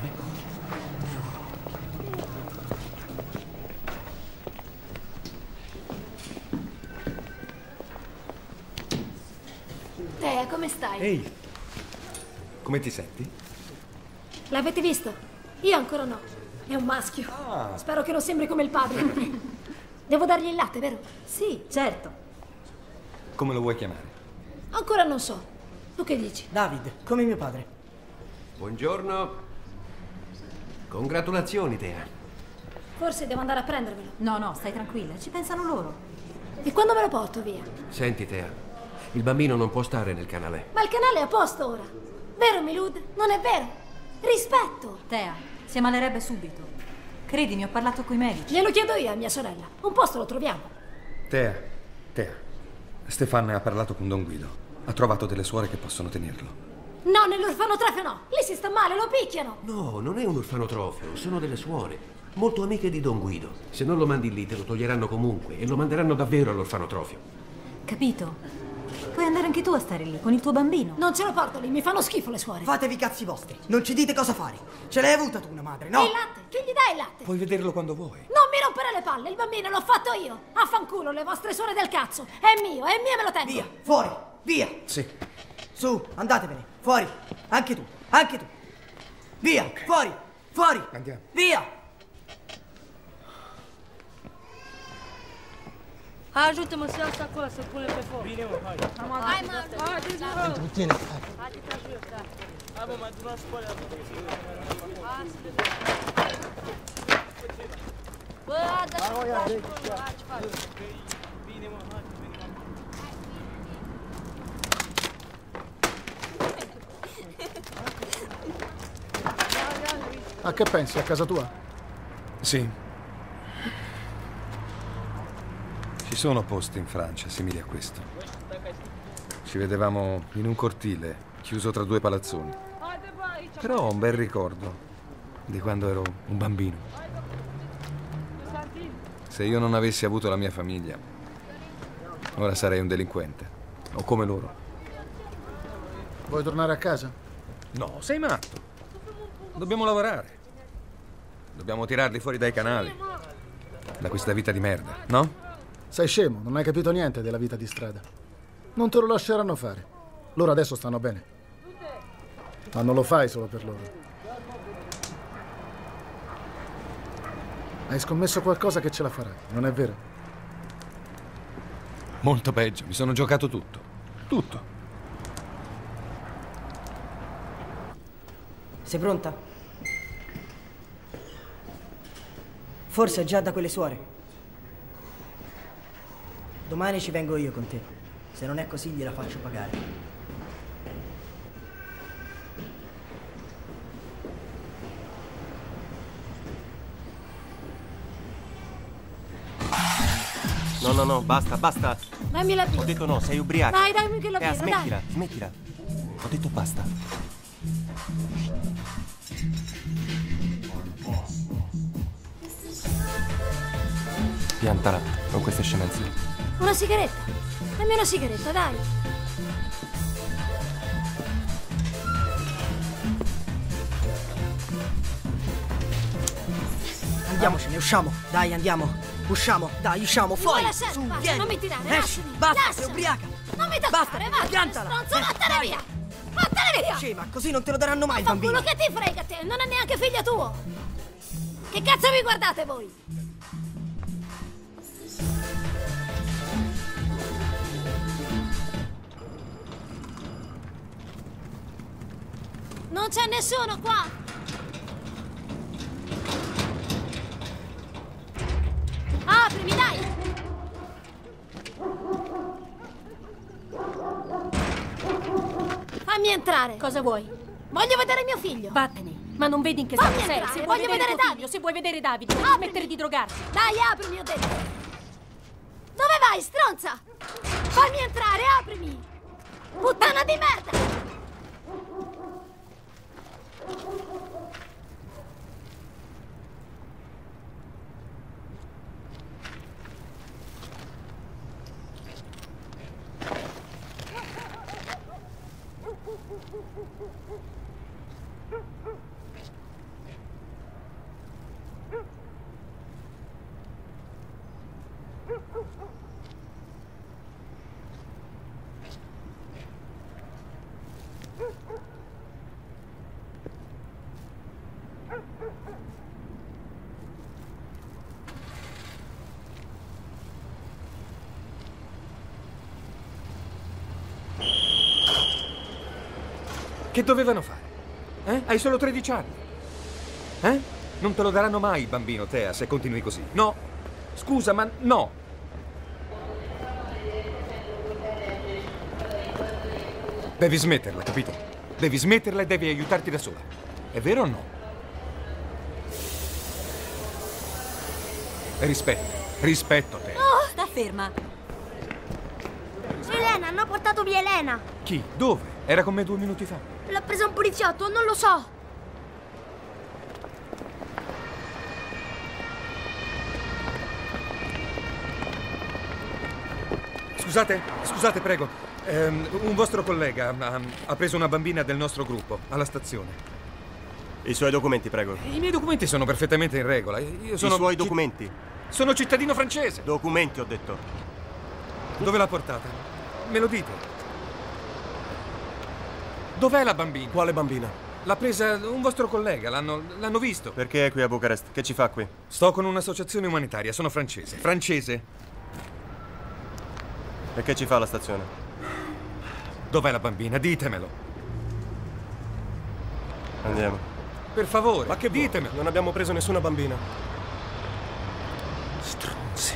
Tea, come stai? Ehi, come ti senti? L'avete visto? Io ancora no. È un maschio. Spero che non sembri come il padre. Devo dargli il latte, vero? Sì, certo. Come lo vuoi chiamare? Ancora non so. Tu che dici? David, come mio padre. Buongiorno. Congratulazioni, Tea. Forse devo andare a prendervelo. No, no, stai tranquilla, ci pensano loro. E quando me lo porto via? Senti, Thea, il bambino non può stare nel canale. Ma il canale è a posto ora. Vero, Milud? Non è vero? Rispetto! Thea, si ammalerebbe subito. Credimi, ho parlato coi medici. Glielo chiedo io a mia sorella. Un posto lo troviamo. Thea, Stefan ha parlato con Don Guido. Ha trovato delle suore che possono tenerlo. No, nell'orfanotrofio no. Lì si sta male, lo picchiano. No, non è un orfanotrofio, sono delle suore. Molto amiche di Don Guido. Se non lo mandi lì te lo toglieranno comunque e lo manderanno davvero all'orfanotrofio. Capito? Puoi andare anche tu a stare lì con il tuo bambino. Non ce lo porto lì, mi fanno schifo le suore. Fatevi i cazzi vostri, non ci dite cosa fare. Ce l'hai avuta tu una madre, no? E il latte? Chi gli dà il latte? Puoi vederlo quando vuoi. Non mi rompere le palle, il bambino l'ho fatto io. Affanculo le vostre suore del cazzo. È mio me lo tengo. Via, fuori, via. Sì. Su, andatevene, fuori. Anche tu, anche tu. Via, fuori, fuori. Andiamo. Via. Ajută-mă să iau acolo, să pune pe foc. Bine, mă, hai. Hai, mă. Hai, Pentru tine. Hai, te ajut, da. Hai, mă, mai durăm școala. Hai, să vedem. Bă, hai, ce faci? Bine, mă, hai. A che pensi? A casa tua? Sì. Ci sono posti in Francia simili a questo. Ci vedevamo in un cortile, chiuso tra due palazzoni. Però ho un bel ricordo di quando ero un bambino. Se io non avessi avuto la mia famiglia, ora sarei un delinquente. O come loro. Vuoi tornare a casa? No, sei matto. Dobbiamo lavorare. Dobbiamo tirarli fuori dai canali. Da questa vita di merda, no? Sei scemo, non hai capito niente della vita di strada. Non te lo lasceranno fare. Loro adesso stanno bene. Ma non lo fai solo per loro. Hai scommesso qualcosa che ce la farai, non è vero? Molto peggio, mi sono giocato tutto. Tutto. Sei pronta? Forse è già da quelle suore. Domani ci vengo io con te. Se non è così gliela faccio pagare. No, basta. Dammi la birra. Ho detto no, sei ubriaca. Dai, dammi che la birra, Smettila. Ho detto basta. Piantala, con queste scemenze. Una sigaretta. Dammi una sigaretta, dai. Andiamocene, usciamo. Dai, andiamo. Usciamo, dai, usciamo, fuori. Buona Su, basta, vieni. non mi tirare, Esci, lasciami. basta, Lasciami. sei ubriaca. Non mi toccare, vattene, piantala. stronzo, vattene dai. via. Vattene via. Scema, così non te lo daranno mai, bambino. Fanculo, che ti frega te? Non è neanche figlio tuo. Che cazzo vi guardate voi? Non c'è nessuno qua! Aprimi, dai! Fammi entrare! Cosa vuoi? Voglio vedere mio figlio! Vattene! Ma non vedi in che Fammi stato sei? entrare, Se vuoi voglio vedere vedere tuo figlio, se vuoi vedere Davide, devi Aprimi. smettere di drogarti. Dai, aprimi, ho detto! Dove vai, stronza? Fammi entrare, aprimi! Puttana di merda! Che dovevano fare? Hai solo 13 anni. Non te lo daranno mai il bambino, Thea, se continui così. No. Scusa, ma no. Devi smetterla, capito? Devi smetterla e devi aiutarti da sola. È vero o no? E rispetto, Thea. Oh, sta ferma. Elena, hanno portato via Elena. Chi? Dove? Era con me 2 minuti fa. L'ha presa un poliziotto, non lo so. Scusate, prego. Un vostro collega ha preso una bambina del nostro gruppo alla stazione. I suoi documenti, prego. I miei documenti sono perfettamente in regola. Io sono I suoi documenti? Sono cittadino francese. Documenti, ho detto. Dove l'ha portata? Me lo dite. Dov'è la bambina? Quale bambina? L'ha presa un vostro collega, l'hanno visto. Perché è qui a Bucarest? Che ci fa qui? Sto con un'associazione umanitaria, sono francese. Francese. E che ci fa alla stazione? Dov'è la bambina? Ditemelo. Andiamo. Per favore, ma che ditemelo. Non abbiamo preso nessuna bambina. Stronzi.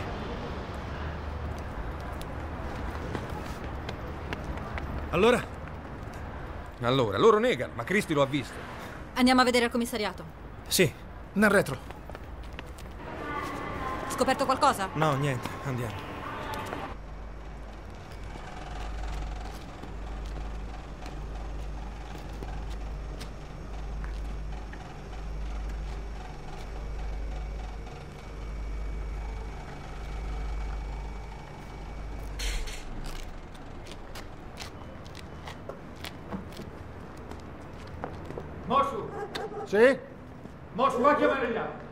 Allora, loro negano, ma Cristi lo ha visto. Andiamo a vedere il commissariato. Sì, nel retro. Scoperto qualcosa? No, niente, andiamo. Moshu! Sì? Moshu, va a chiamare gli altri.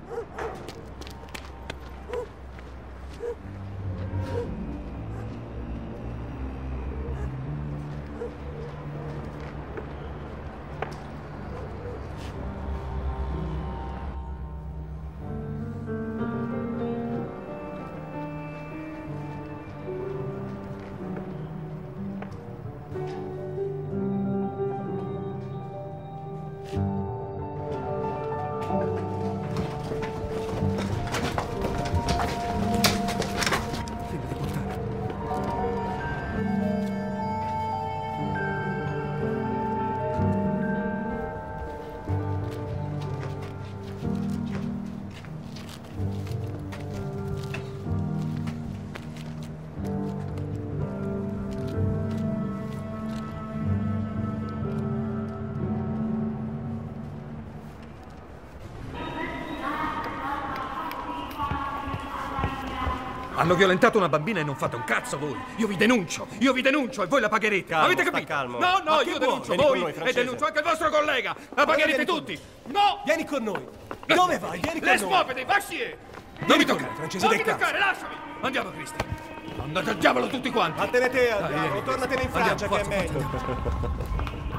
Hanno violentato una bambina e non fate un cazzo voi. Io vi denuncio e voi la pagherete. Calmo, avete capito? calmo. No, io denuncio voi e denuncio anche il vostro collega. La pagherete tutti. No! Vieni con noi. Dove vai? Vieni con noi. noi. L'espopede, vascie! Non mi toccare, francese del cazzo. Non mi toccare, lasciami. Andiamo, Cristi. Andate al diavolo tutti quanti. Vattene te al diavolo, tornatene in Francia che è meglio.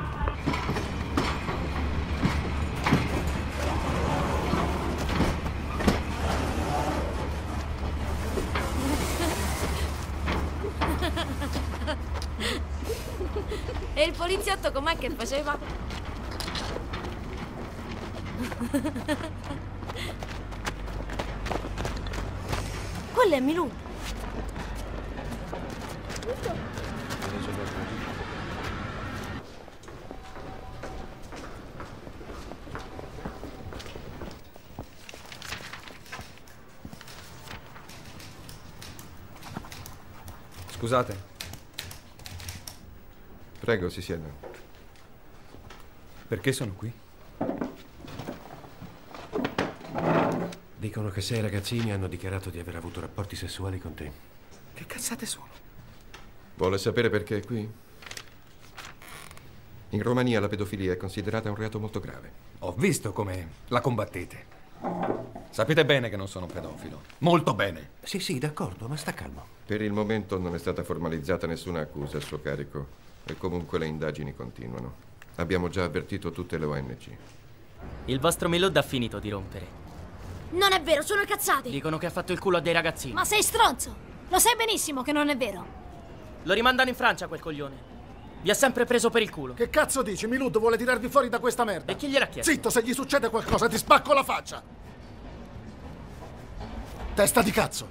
E il poliziotto com'è che faceva? Quello è Milù. Scusate. Prego, si sieda. Perché sono qui? Dicono che 6 ragazzini hanno dichiarato di aver avuto rapporti sessuali con te. Che cazzate sono? Vuole sapere perché è qui? In Romania la pedofilia è considerata un reato molto grave. Ho visto come la combattete. Sapete bene che non sono pedofilo. Molto bene. Sì, d'accordo, ma sta calmo. Per il momento non è stata formalizzata nessuna accusa a suo carico. E comunque le indagini continuano. Abbiamo già avvertito tutte le ONG. Il vostro Milud ha finito di rompere. Non è vero, sono cazzate. Dicono che ha fatto il culo a dei ragazzini. Ma sei stronzo. Lo sai benissimo che non è vero. Lo rimandano in Francia quel coglione. Vi ha sempre preso per il culo. Che cazzo dici? Milud vuole tirarvi fuori da questa merda. E chi gliel'ha chiesto? Zitto, se gli succede qualcosa ti spacco la faccia. Testa di cazzo!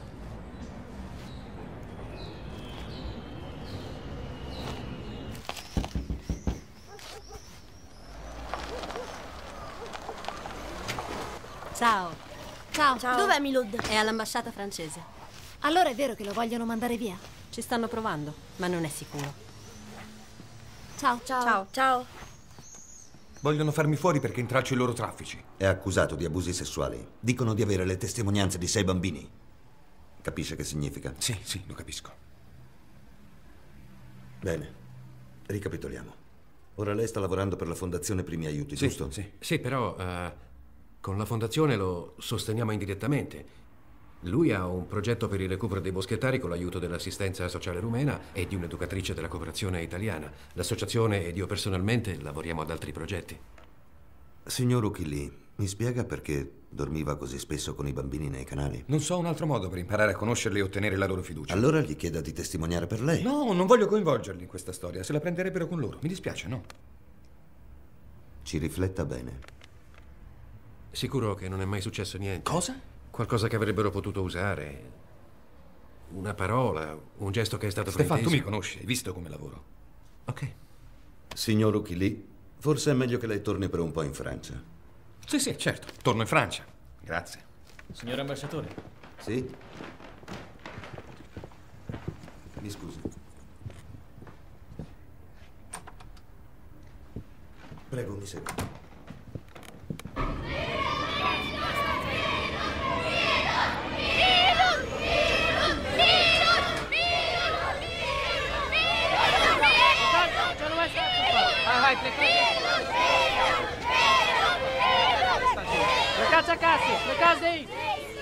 Ciao. Ciao. Dov'è Milud? È all'ambasciata francese. Allora è vero che lo vogliono mandare via? Ci stanno provando, ma non è sicuro. Ciao. Vogliono farmi fuori perché intralcio i loro traffici. È accusato di abusi sessuali. Dicono di avere le testimonianze di 6 bambini. Capisce che significa? Sì, lo capisco. Bene, ricapitoliamo. Ora lei sta lavorando per la Fondazione Primi Aiuti, giusto? Sì, però con la fondazione lo sosteniamo indirettamente. Lui ha un progetto per il recupero dei boschettari con l'aiuto dell'assistenza sociale rumena e di un'educatrice della cooperazione italiana. L'associazione ed io personalmente lavoriamo ad altri progetti. Signor Ukili, mi spiega perché dormiva così spesso con i bambini nei canali? Non so un altro modo per imparare a conoscerli e ottenere la loro fiducia. Allora gli chieda di testimoniare per lei. No, non voglio coinvolgerli in questa storia. Se la prenderebbero con loro. Mi dispiace, no? Ci rifletta bene. Sicuro che non è mai successo niente? Cosa? Qualcosa che avrebbero potuto usare. Una parola, un gesto che è stato frainteso. Stefan, tu mi conosci, hai visto come lavoro. Ok. Signor Ukili, forse è meglio che lei torni per un po' in Francia. Sì, certo. Torno in Francia. Grazie. Signor ambasciatore. Sì? Mi scusi. Prego, mi segua. Plecați acasă! Plecați de aici!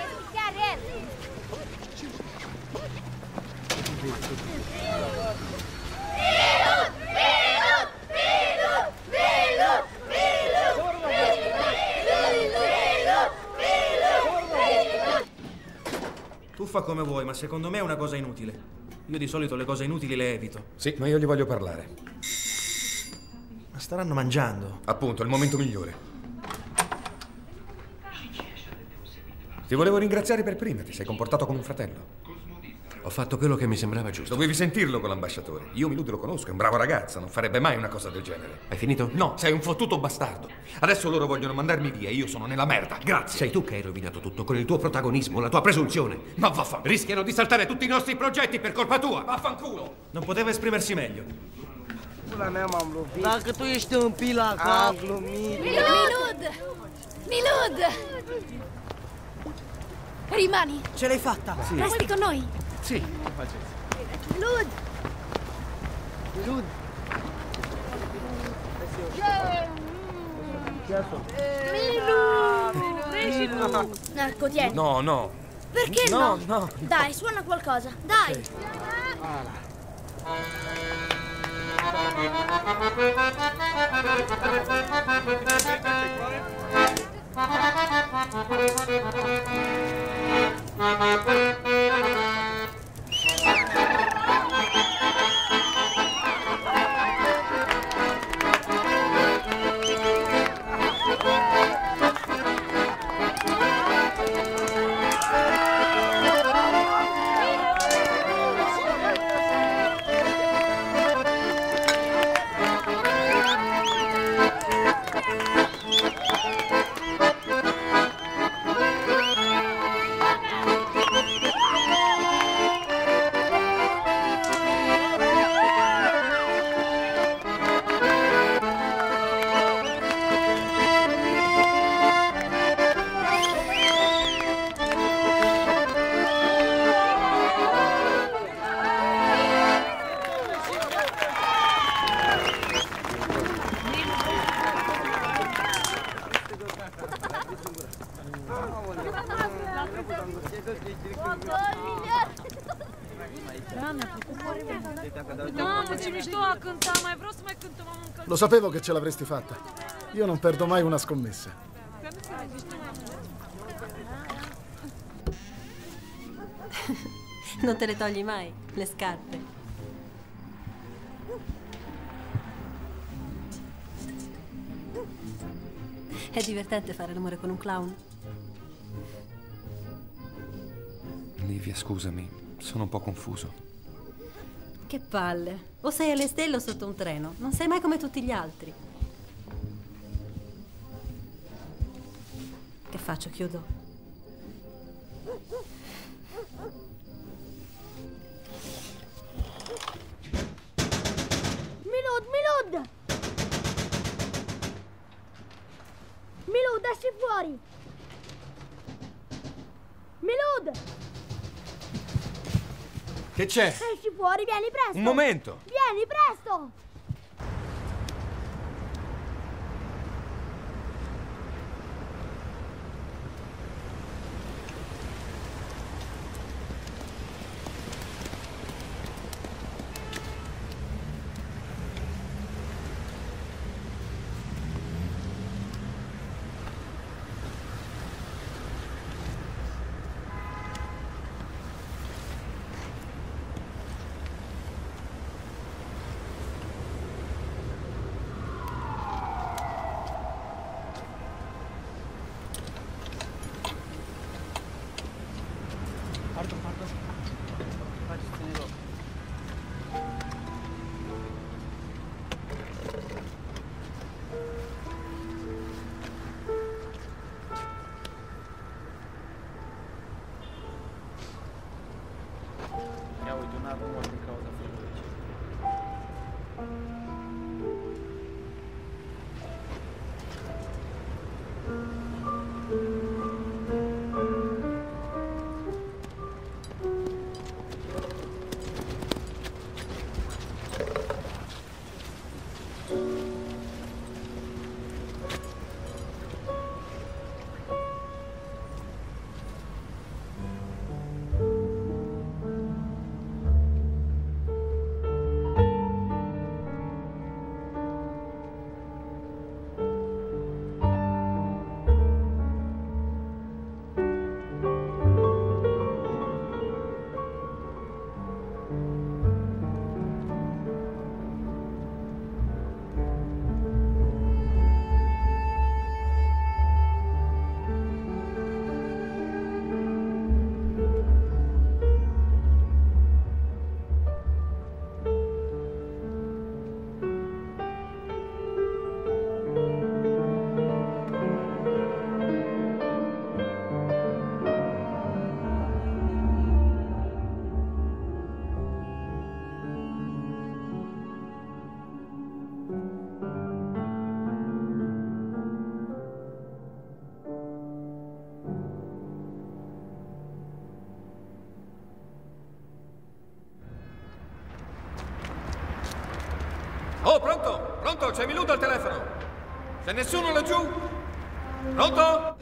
Tu fa come vuoi, ma secondo me è una cosa inutile. Io di solito le cose inutili le evito. Sì, ma io gli voglio parlare. Ma staranno mangiando. Appunto, è il momento migliore. Ti volevo ringraziare per prima, ti sei comportato come un fratello. Ho fatto quello che mi sembrava giusto. Dovevi sentirlo con l'ambasciatore. Io Milud lo conosco, è un bravo ragazzo, non farebbe mai una cosa del genere. Hai finito? No, sei un fottuto bastardo. Adesso loro vogliono mandarmi via e io sono nella merda. Grazie. Sei tu che hai rovinato tutto con il tuo protagonismo, la tua presunzione. Ma vaffanculo. Rischiano di saltare tutti i nostri progetti per colpa tua. Vaffanculo. Non poteva esprimersi meglio. Dacă tu ești un pila, am glumit. Milud! Rimani! Ce l'hai fatta? Sì. Resti con noi! Sì. Milud! Milud! Ecco, tieni. No. Perché no? Dai, suona qualcosa. Dai! Lo sapevo che ce l'avresti fatta. Io non perdo mai una scommessa. Non te le togli mai, le scarpe. È divertente fare l'amore con un clown. Olivia, scusami, sono un po' confuso. Che palle. O sei alle stelle o sotto un treno. Non sei mai come tutti gli altri. Che faccio? Chiudo? Milud! Milud, esci fuori! Milud! Che c'è? Esci fuori, vieni presto! Un momento! Vieni presto! Oh, pronto? Pronto? C'è Milud al telefono? C'è nessuno laggiù? Pronto?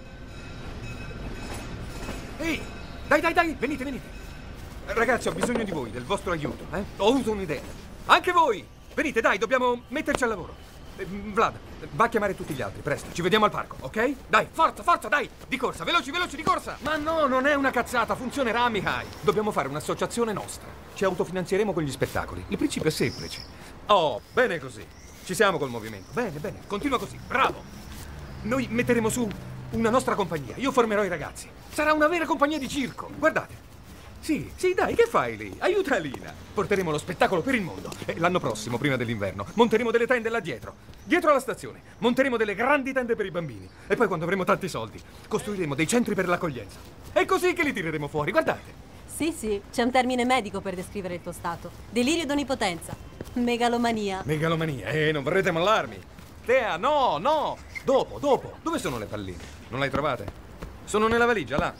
Ehi, dai, venite. Ragazzi, ho bisogno di voi, del vostro aiuto, Ho avuto un'idea. Anche voi! Venite, dai, dobbiamo metterci al lavoro. Vlad, va a chiamare tutti gli altri, presto. Ci vediamo al parco, ok? Dai, forza, dai! Di corsa, veloci, di corsa! Ma no, non è una cazzata, funzionerà, Mihai. Dobbiamo fare un'associazione nostra. Ci autofinanzieremo con gli spettacoli. Il principio è semplice. Oh, bene così. Ci siamo col movimento. Bene, continua così, bravo. Noi metteremo su una nostra compagnia. Io formerò i ragazzi. Sarà una vera compagnia di circo. Guardate. Sì, dai, che fai lì? Aiuta Alina. Porteremo lo spettacolo per il mondo. E l'anno prossimo, prima dell'inverno, monteremo delle tende là dietro alla stazione. Monteremo delle grandi tende per i bambini. E poi, quando avremo tanti soldi, costruiremo dei centri per l'accoglienza. È così che li tireremo fuori, guardate. Sì, c'è un termine medico per descrivere il tuo stato. Delirio d'onnipotenza. Megalomania. Megalomania? Non vorrete mollarmi? Tea, no! Dopo. Dove sono le palline? Non le hai trovate? Sono nella valigia, là.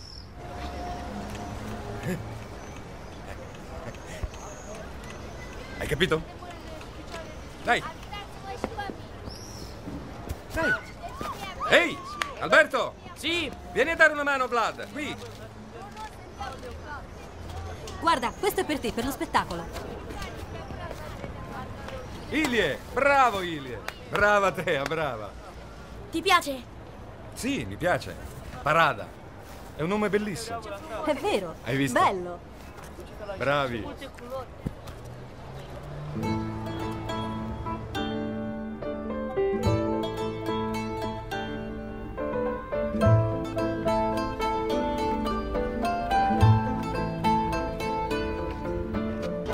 Hai capito? Dai! Ehi! Alberto! Sì? Vieni a dare una mano, Vlad, qui! Guarda, questo è per te, per lo spettacolo. Ilie! Bravo, Ilie! Brava Tea, brava! Ti piace? Sì, mi piace. Parada. È un nome bellissimo. È vero. Hai visto? Bello. Bravi.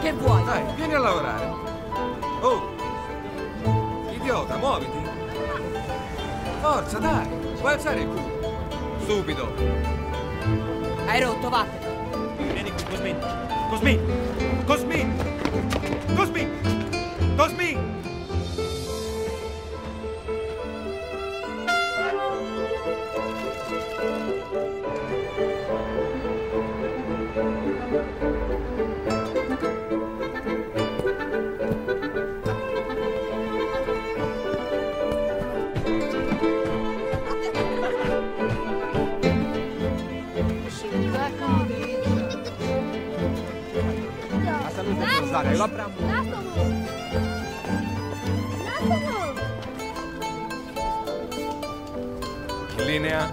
Che vuoi? Dai, vieni a lavorare. Oh, idiota, muoviti. Forza, dai, puoi alzare il culo. Stupido. Hai rotto, vattene. Vieni qui, Cosmin. Cosmin! Cosmin! Cosmin! Cosmin! In linea.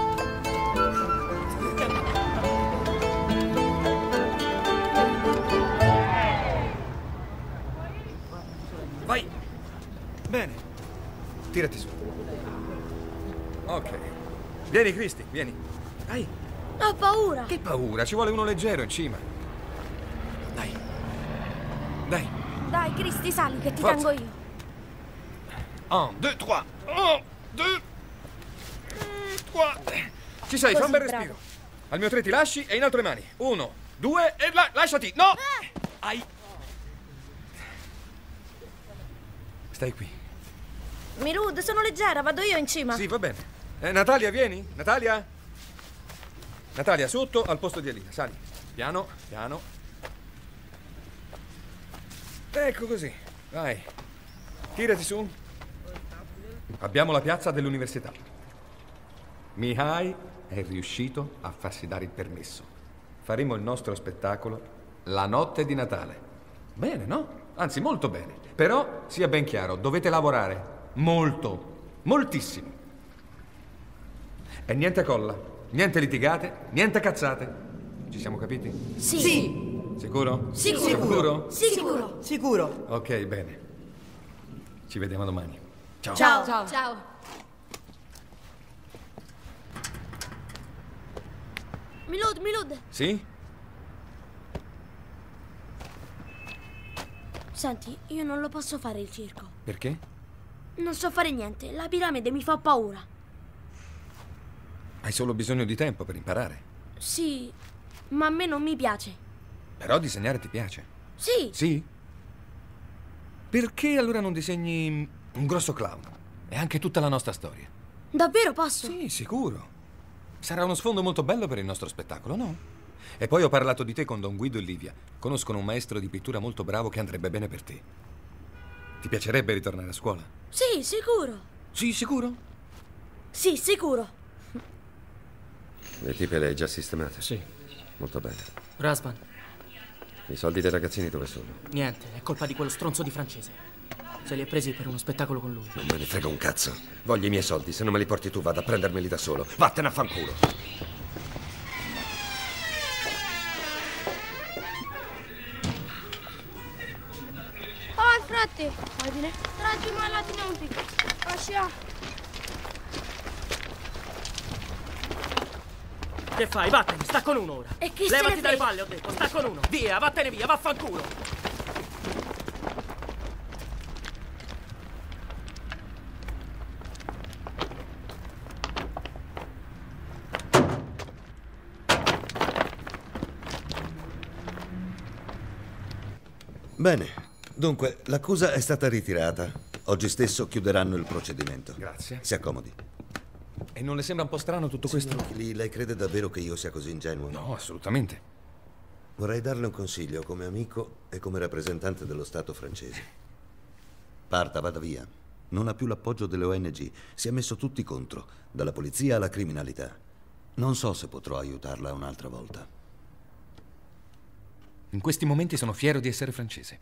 Vai. Bene. Tirati su. Ok. Vieni, Cristi, vieni. Dai. Ho paura. Che paura? Ci vuole uno leggero in cima. Dai. Dai. Dai, Cristi, sali che ti Forza. tengo io. 1, 2, 3. 1, 2, 3. Ci sei, fa un bel respiro. Al mio 3 ti lasci e in altre mani. 1, 2 e lasciati. No! Ai. Stai qui. Milud, sono leggera, vado io in cima. Sì, va bene. Natalia, vieni. Natalia? Natalia, sotto al posto di Elina. Sali. Piano, piano. Ecco così. Vai. Tirati su. Abbiamo la piazza dell'università. Mihai è riuscito a farsi dare il permesso. Faremo il nostro spettacolo la notte di Natale. Bene, no? Anzi, molto bene. Però, sia ben chiaro, dovete lavorare. Molto. Moltissimo. E niente colla, niente litigate, niente cazzate. Ci siamo capiti? Sì. Sicuro? Sicuro. Sicuro? Sicuro. Sicuro. Ok, bene. Ci vediamo domani. Ciao. Ciao. Ciao. Ciao. Milud. Sì? Senti, io non lo posso fare il circo. Perché? Non so fare niente. La piramide mi fa paura. Hai solo bisogno di tempo per imparare. Sì, ma a me non mi piace. Però disegnare ti piace. Sì. Sì? Perché allora non disegni un grosso clown? E anche tutta la nostra storia. Davvero posso? Sì, sicuro. Sarà uno sfondo molto bello per il nostro spettacolo, no? E poi ho parlato di te con Don Guido e Livia. Conoscono un maestro di pittura molto bravo che andrebbe bene per te. Ti piacerebbe ritornare a scuola? Sì, sicuro. Sì, sicuro? Sì, sicuro. Le tipe le hai già sistemate? Sì. Molto bene. Razvan, I soldi dei ragazzini dove sono? niente, è colpa di quello stronzo di francese. Se li ha presi per uno spettacolo con lui. Non me ne frega un cazzo. Voglio i miei soldi, se non me li porti tu vado a prendermeli da solo. Vattene a fanculo. Hai, frate! Ordine? Tragi-mă la tine un pic. Așa. Che fai? Vattene, sta con uno ora. E chi se ne Levati dalle frega? palle, ho detto, sta con uno. Via, vattene via, vaffanculo. Bene, dunque, l'accusa è stata ritirata. Oggi stesso chiuderanno il procedimento. Grazie. Si accomodi. E non le sembra un po' strano tutto questo? Signor Chili, lei crede davvero che io sia così ingenuo? No, assolutamente. Vorrei darle un consiglio come amico e come rappresentante dello Stato francese. Parta, vada via. Non ha più l'appoggio delle ONG. Si è messo tutti contro, dalla polizia alla criminalità. Non so se potrò aiutarla un'altra volta. In questi momenti sono fiero di essere francese.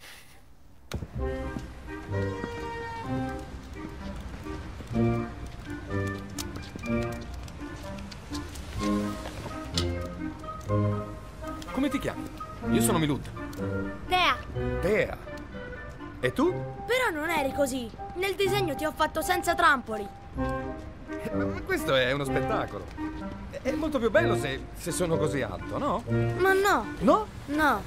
Come ti chiami? Io sono Milud. Dea, Dea. E tu? però non eri così. Nel disegno ti ho fatto senza trampoli. Ma questo è uno spettacolo. È molto più bello se sono così alto, no? Ma no. No? No.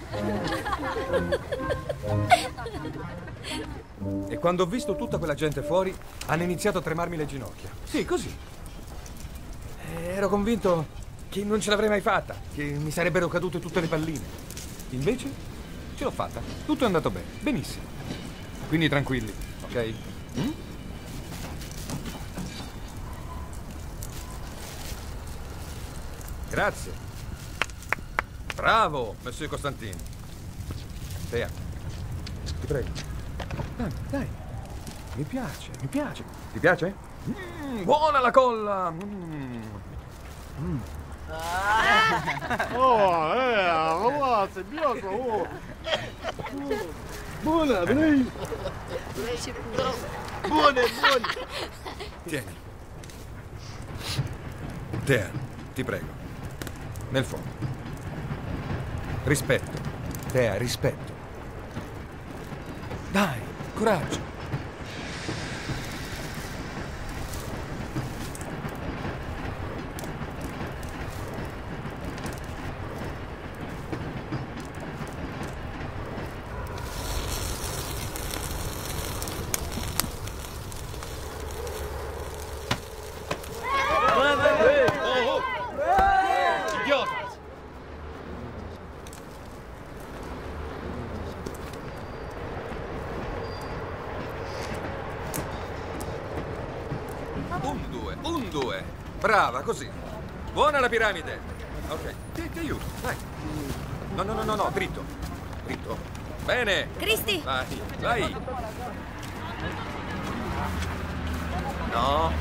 E quando ho visto tutta quella gente fuori, hanno iniziato a tremarmi le ginocchia. Sì, così. Ero convinto che non ce l'avrei mai fatta, che mi sarebbero cadute tutte le palline. Invece, ce l'ho fatta. Tutto è andato bene, benissimo. Quindi tranquilli, ok? Grazie. Bravo, Monsieur Costantino. Tea, ti prego. Dai, dai. Mi piace, mi piace. Ti piace? Buona la colla! Ragazzi, bianco, oh. Buona, vieni. Buone. Tieni. Tea, ti prego. Nel fondo. Rispetto. Tea, rispetto. Dai, coraggio. Un due. Brava, così. Buona la piramide. Ok, ti aiuto, dai. No, dritto. Dritto. Bene. Cristi. Vai. No.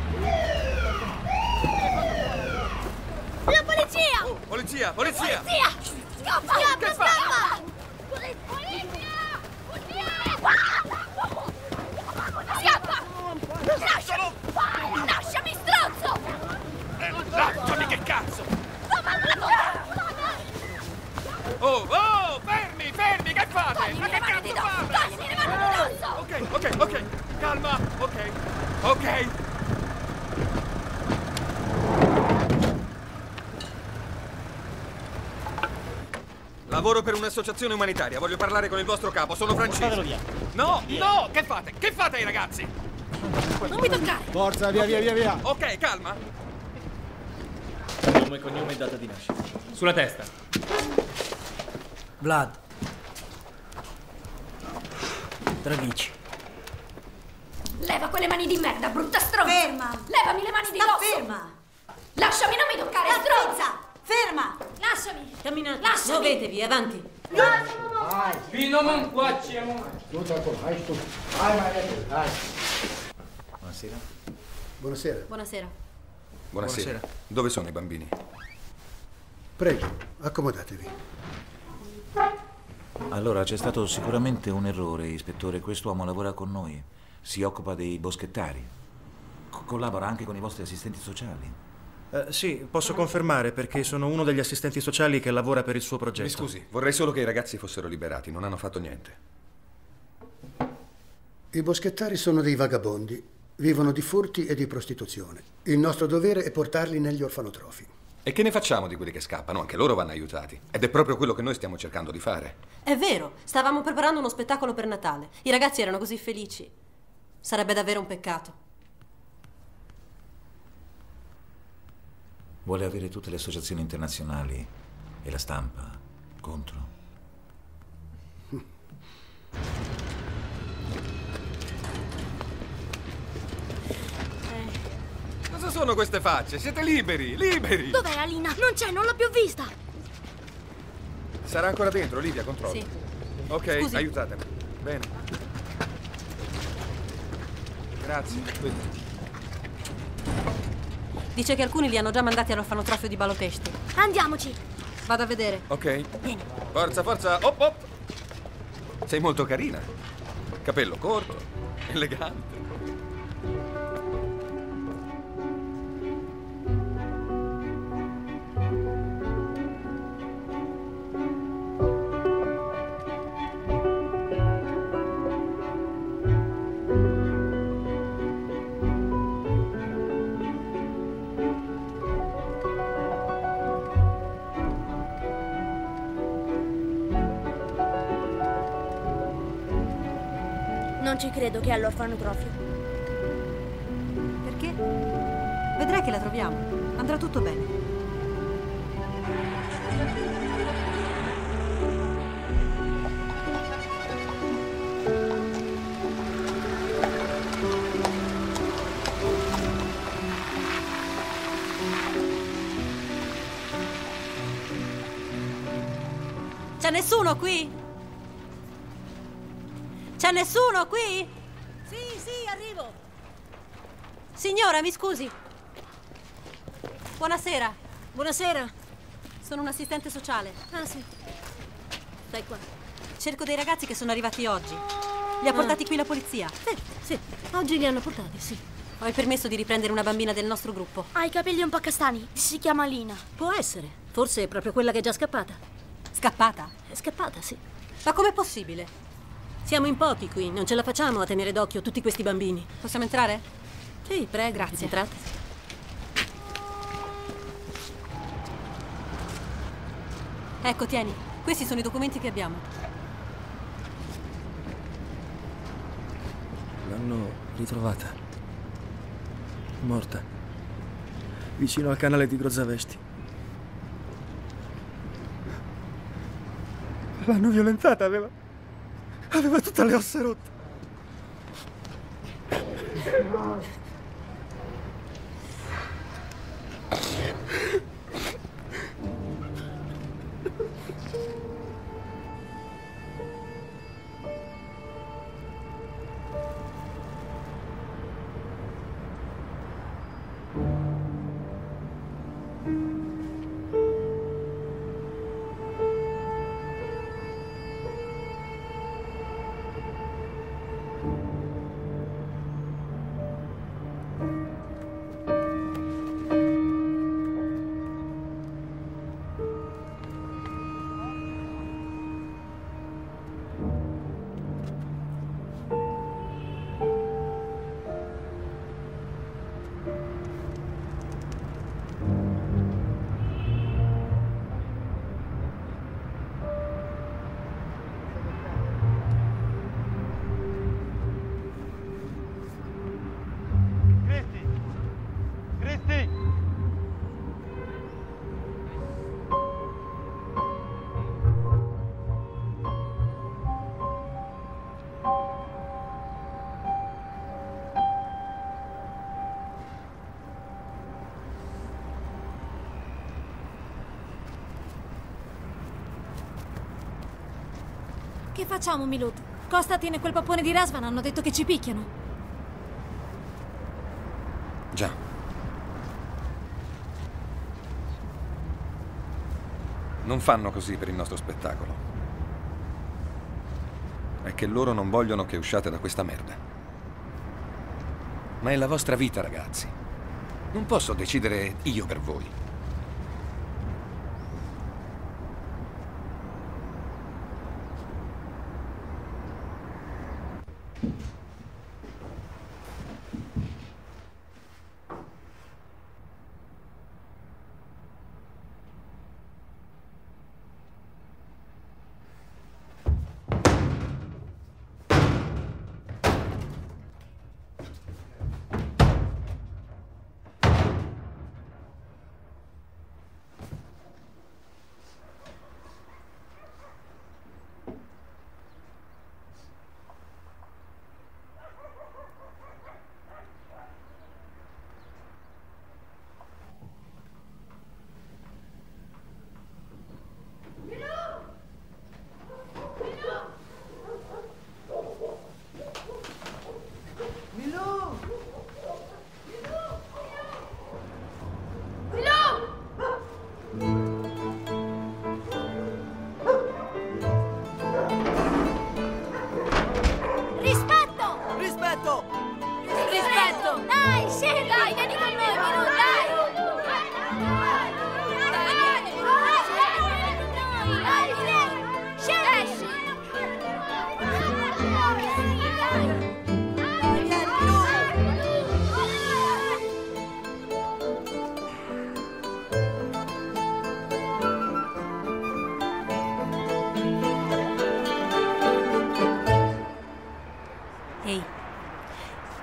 La polizia! Oh, polizia! Polizia! Scappa! Scappa! Lasciami, stronzo! Lasciami, che cazzo! Oh, fermi, che fate? Ma che cazzo fate? Toglimi le mani di dosso! Ok, calma, ok. Lavoro per un'associazione umanitaria, voglio parlare con il vostro capo, sono francese. No, che fate? Che fate ai ragazzi? Non mi toccare! Forza, via. Ok, calma. Nome, cognome e data di nascita. Sulla testa. Vlad. Dragici. Leva quelle mani di merda, brutta stronza! Ferma! Levami le mani di dosso! Ferma! Lasciami, non mi toccare, stronza! Ferma! Lasciami! Camminate, Lasciami! muovetevi, avanti! Buonasera. Buonasera. Dove sono i bambini? Prego, accomodatevi. Allora, c'è stato sicuramente un errore, ispettore. Quest'uomo lavora con noi. Si occupa dei boschettari. Collabora anche con i vostri assistenti sociali. Sì, posso confermare perché sono uno degli assistenti sociali che lavora per il suo progetto. Mi scusi, vorrei solo che i ragazzi fossero liberati, non hanno fatto niente. I boschettari sono dei vagabondi. Vivono di furti e di prostituzione. Il nostro dovere è portarli negli orfanotrofi. E che ne facciamo di quelli che scappano? Anche loro vanno aiutati. Ed è proprio quello che noi stiamo cercando di fare. È vero, stavamo preparando uno spettacolo per Natale. I ragazzi erano così felici. Sarebbe davvero un peccato. Vuole avere tutte le associazioni internazionali e la stampa contro? Cosa sono queste facce? Siete liberi, liberi! Dov'è Alina? Non c'è, non l'ho più vista! Sarà ancora dentro, Livia, controllo. Sì. Ok, Scusi. aiutatemi. Bene. Grazie. Dice che alcuni li hanno già mandati all'orfanotrofio di Balotesti. Andiamoci! Vado a vedere. Ok. Vieni. Forza. Op. Sei molto carina. Capello corto, elegante. Non ci credo che è all'orfanotrofio. Perché? Vedrai che la troviamo. Andrà tutto bene. C'è nessuno qui? C'è nessuno qui? Sì, arrivo. Signora, mi scusi. Buonasera. Buonasera. Sono un assistente sociale. Ah, sì. Stai qua. Cerco dei ragazzi che sono arrivati oggi. Li ha portati qui la polizia. Sì. Oggi li hanno portati, sì. Ho il permesso di riprendere una bambina del nostro gruppo. Ha i capelli un po' castani. Si chiama Lina. Può essere. Forse è proprio quella che è già scappata. Scappata? È scappata, sì. Ma com'è possibile? Siamo in pochi qui, non ce la facciamo a tenere d'occhio tutti questi bambini. Possiamo entrare? Sì, prego. Grazie. Entrate. Ecco, tieni. Questi sono i documenti che abbiamo. L'hanno ritrovata. Morta. Vicino al canale di Grozavesti. L'hanno violentata, aveva tutte le ossa rotte. Che facciamo, Milud? Costa tiene quel pappone di Razvan, hanno detto che ci picchiano. Già. Non fanno così per il nostro spettacolo. È che loro non vogliono che usciate da questa merda. Ma è la vostra vita, ragazzi. Non posso decidere io per voi.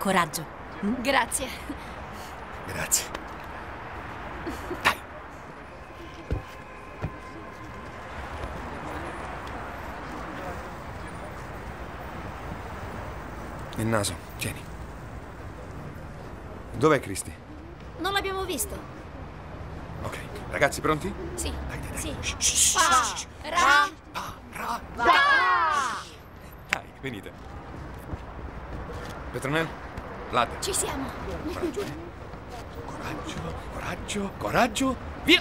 coraggio. Grazie. Grazie. Il naso, tieni. Dov'è Christy? Non l'abbiamo visto. Ok, ragazzi, pronti? Sì. Sì. Dai, venite. Petronel, Vlad. Ci siamo. Coraggio, coraggio, coraggio, via!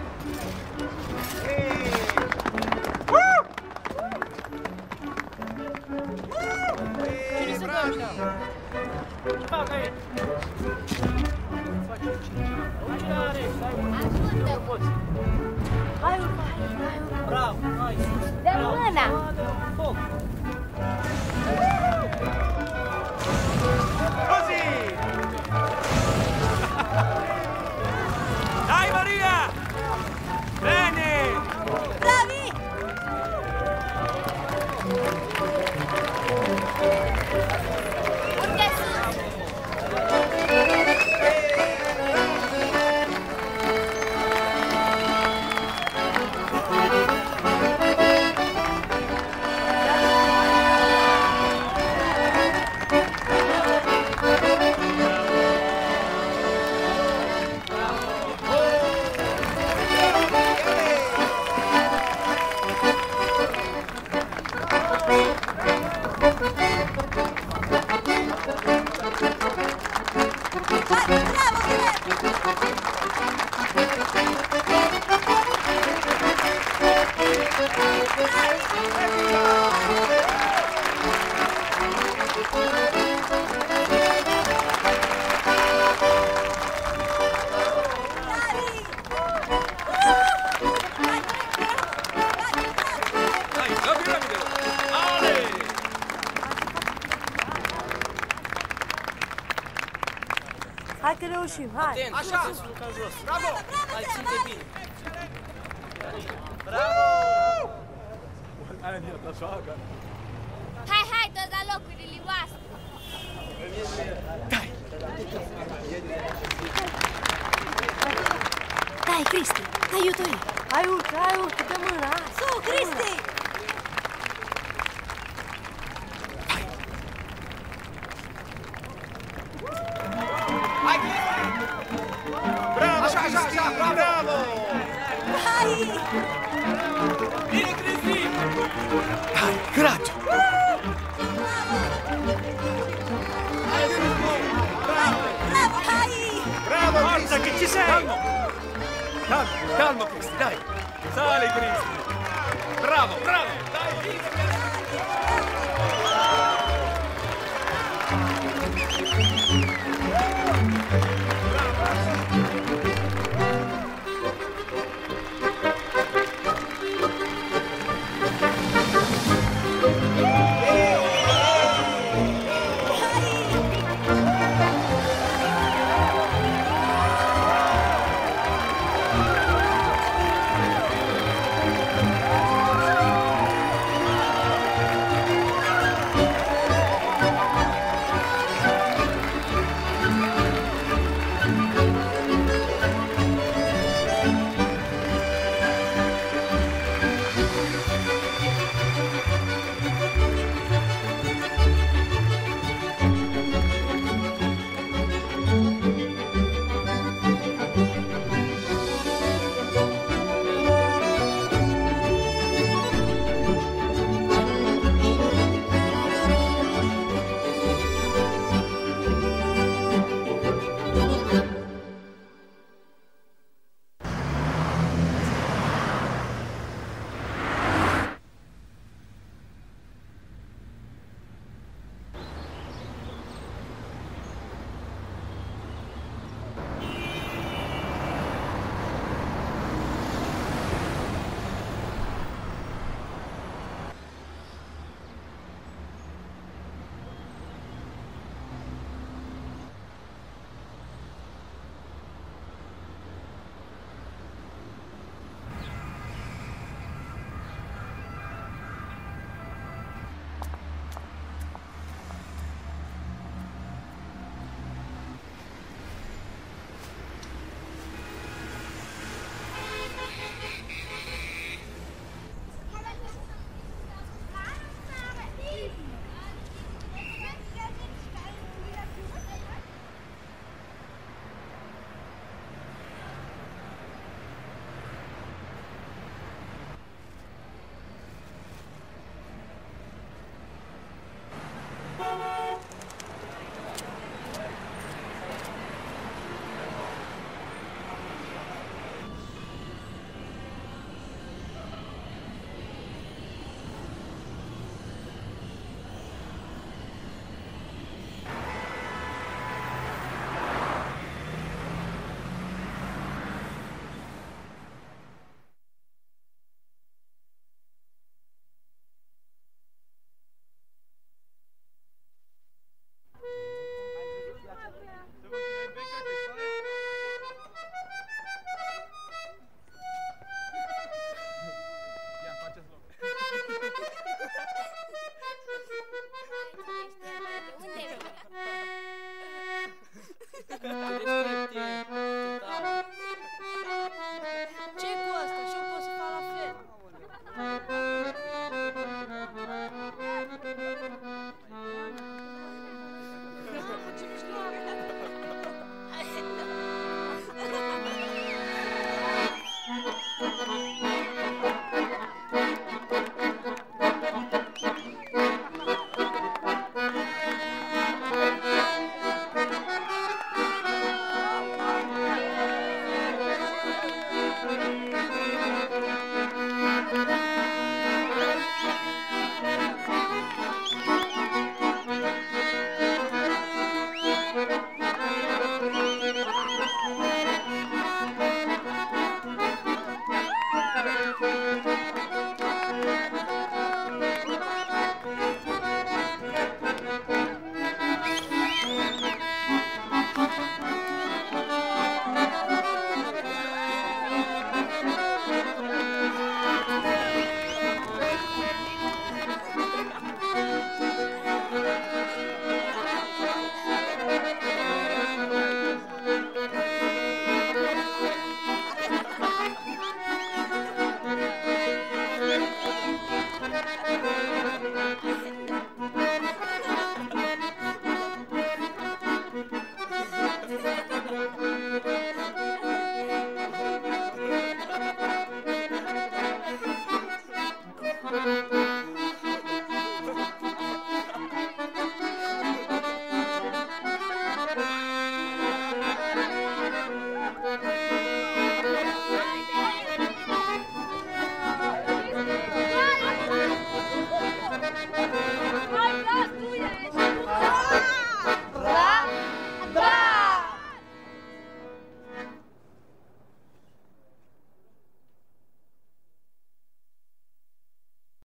Bravo, vai. Buona. Così! Dai Maria! Bene! Bravi! Hai che reușim, hai! Așa! Bravo! Hai, ține bine! Bravo! Hai, toți la locurile voastre! Dai, Cristi, aiuto io. Aiuto, dă mâna! Su, Cristi! Bravo, așa, bravo! Dai! Bine, Cristi! Dai, coraggio! Bravo, forza che ci sei! Calmo! Calmo, Cristi, dai! Sali, Cristi! Bravo, bravo!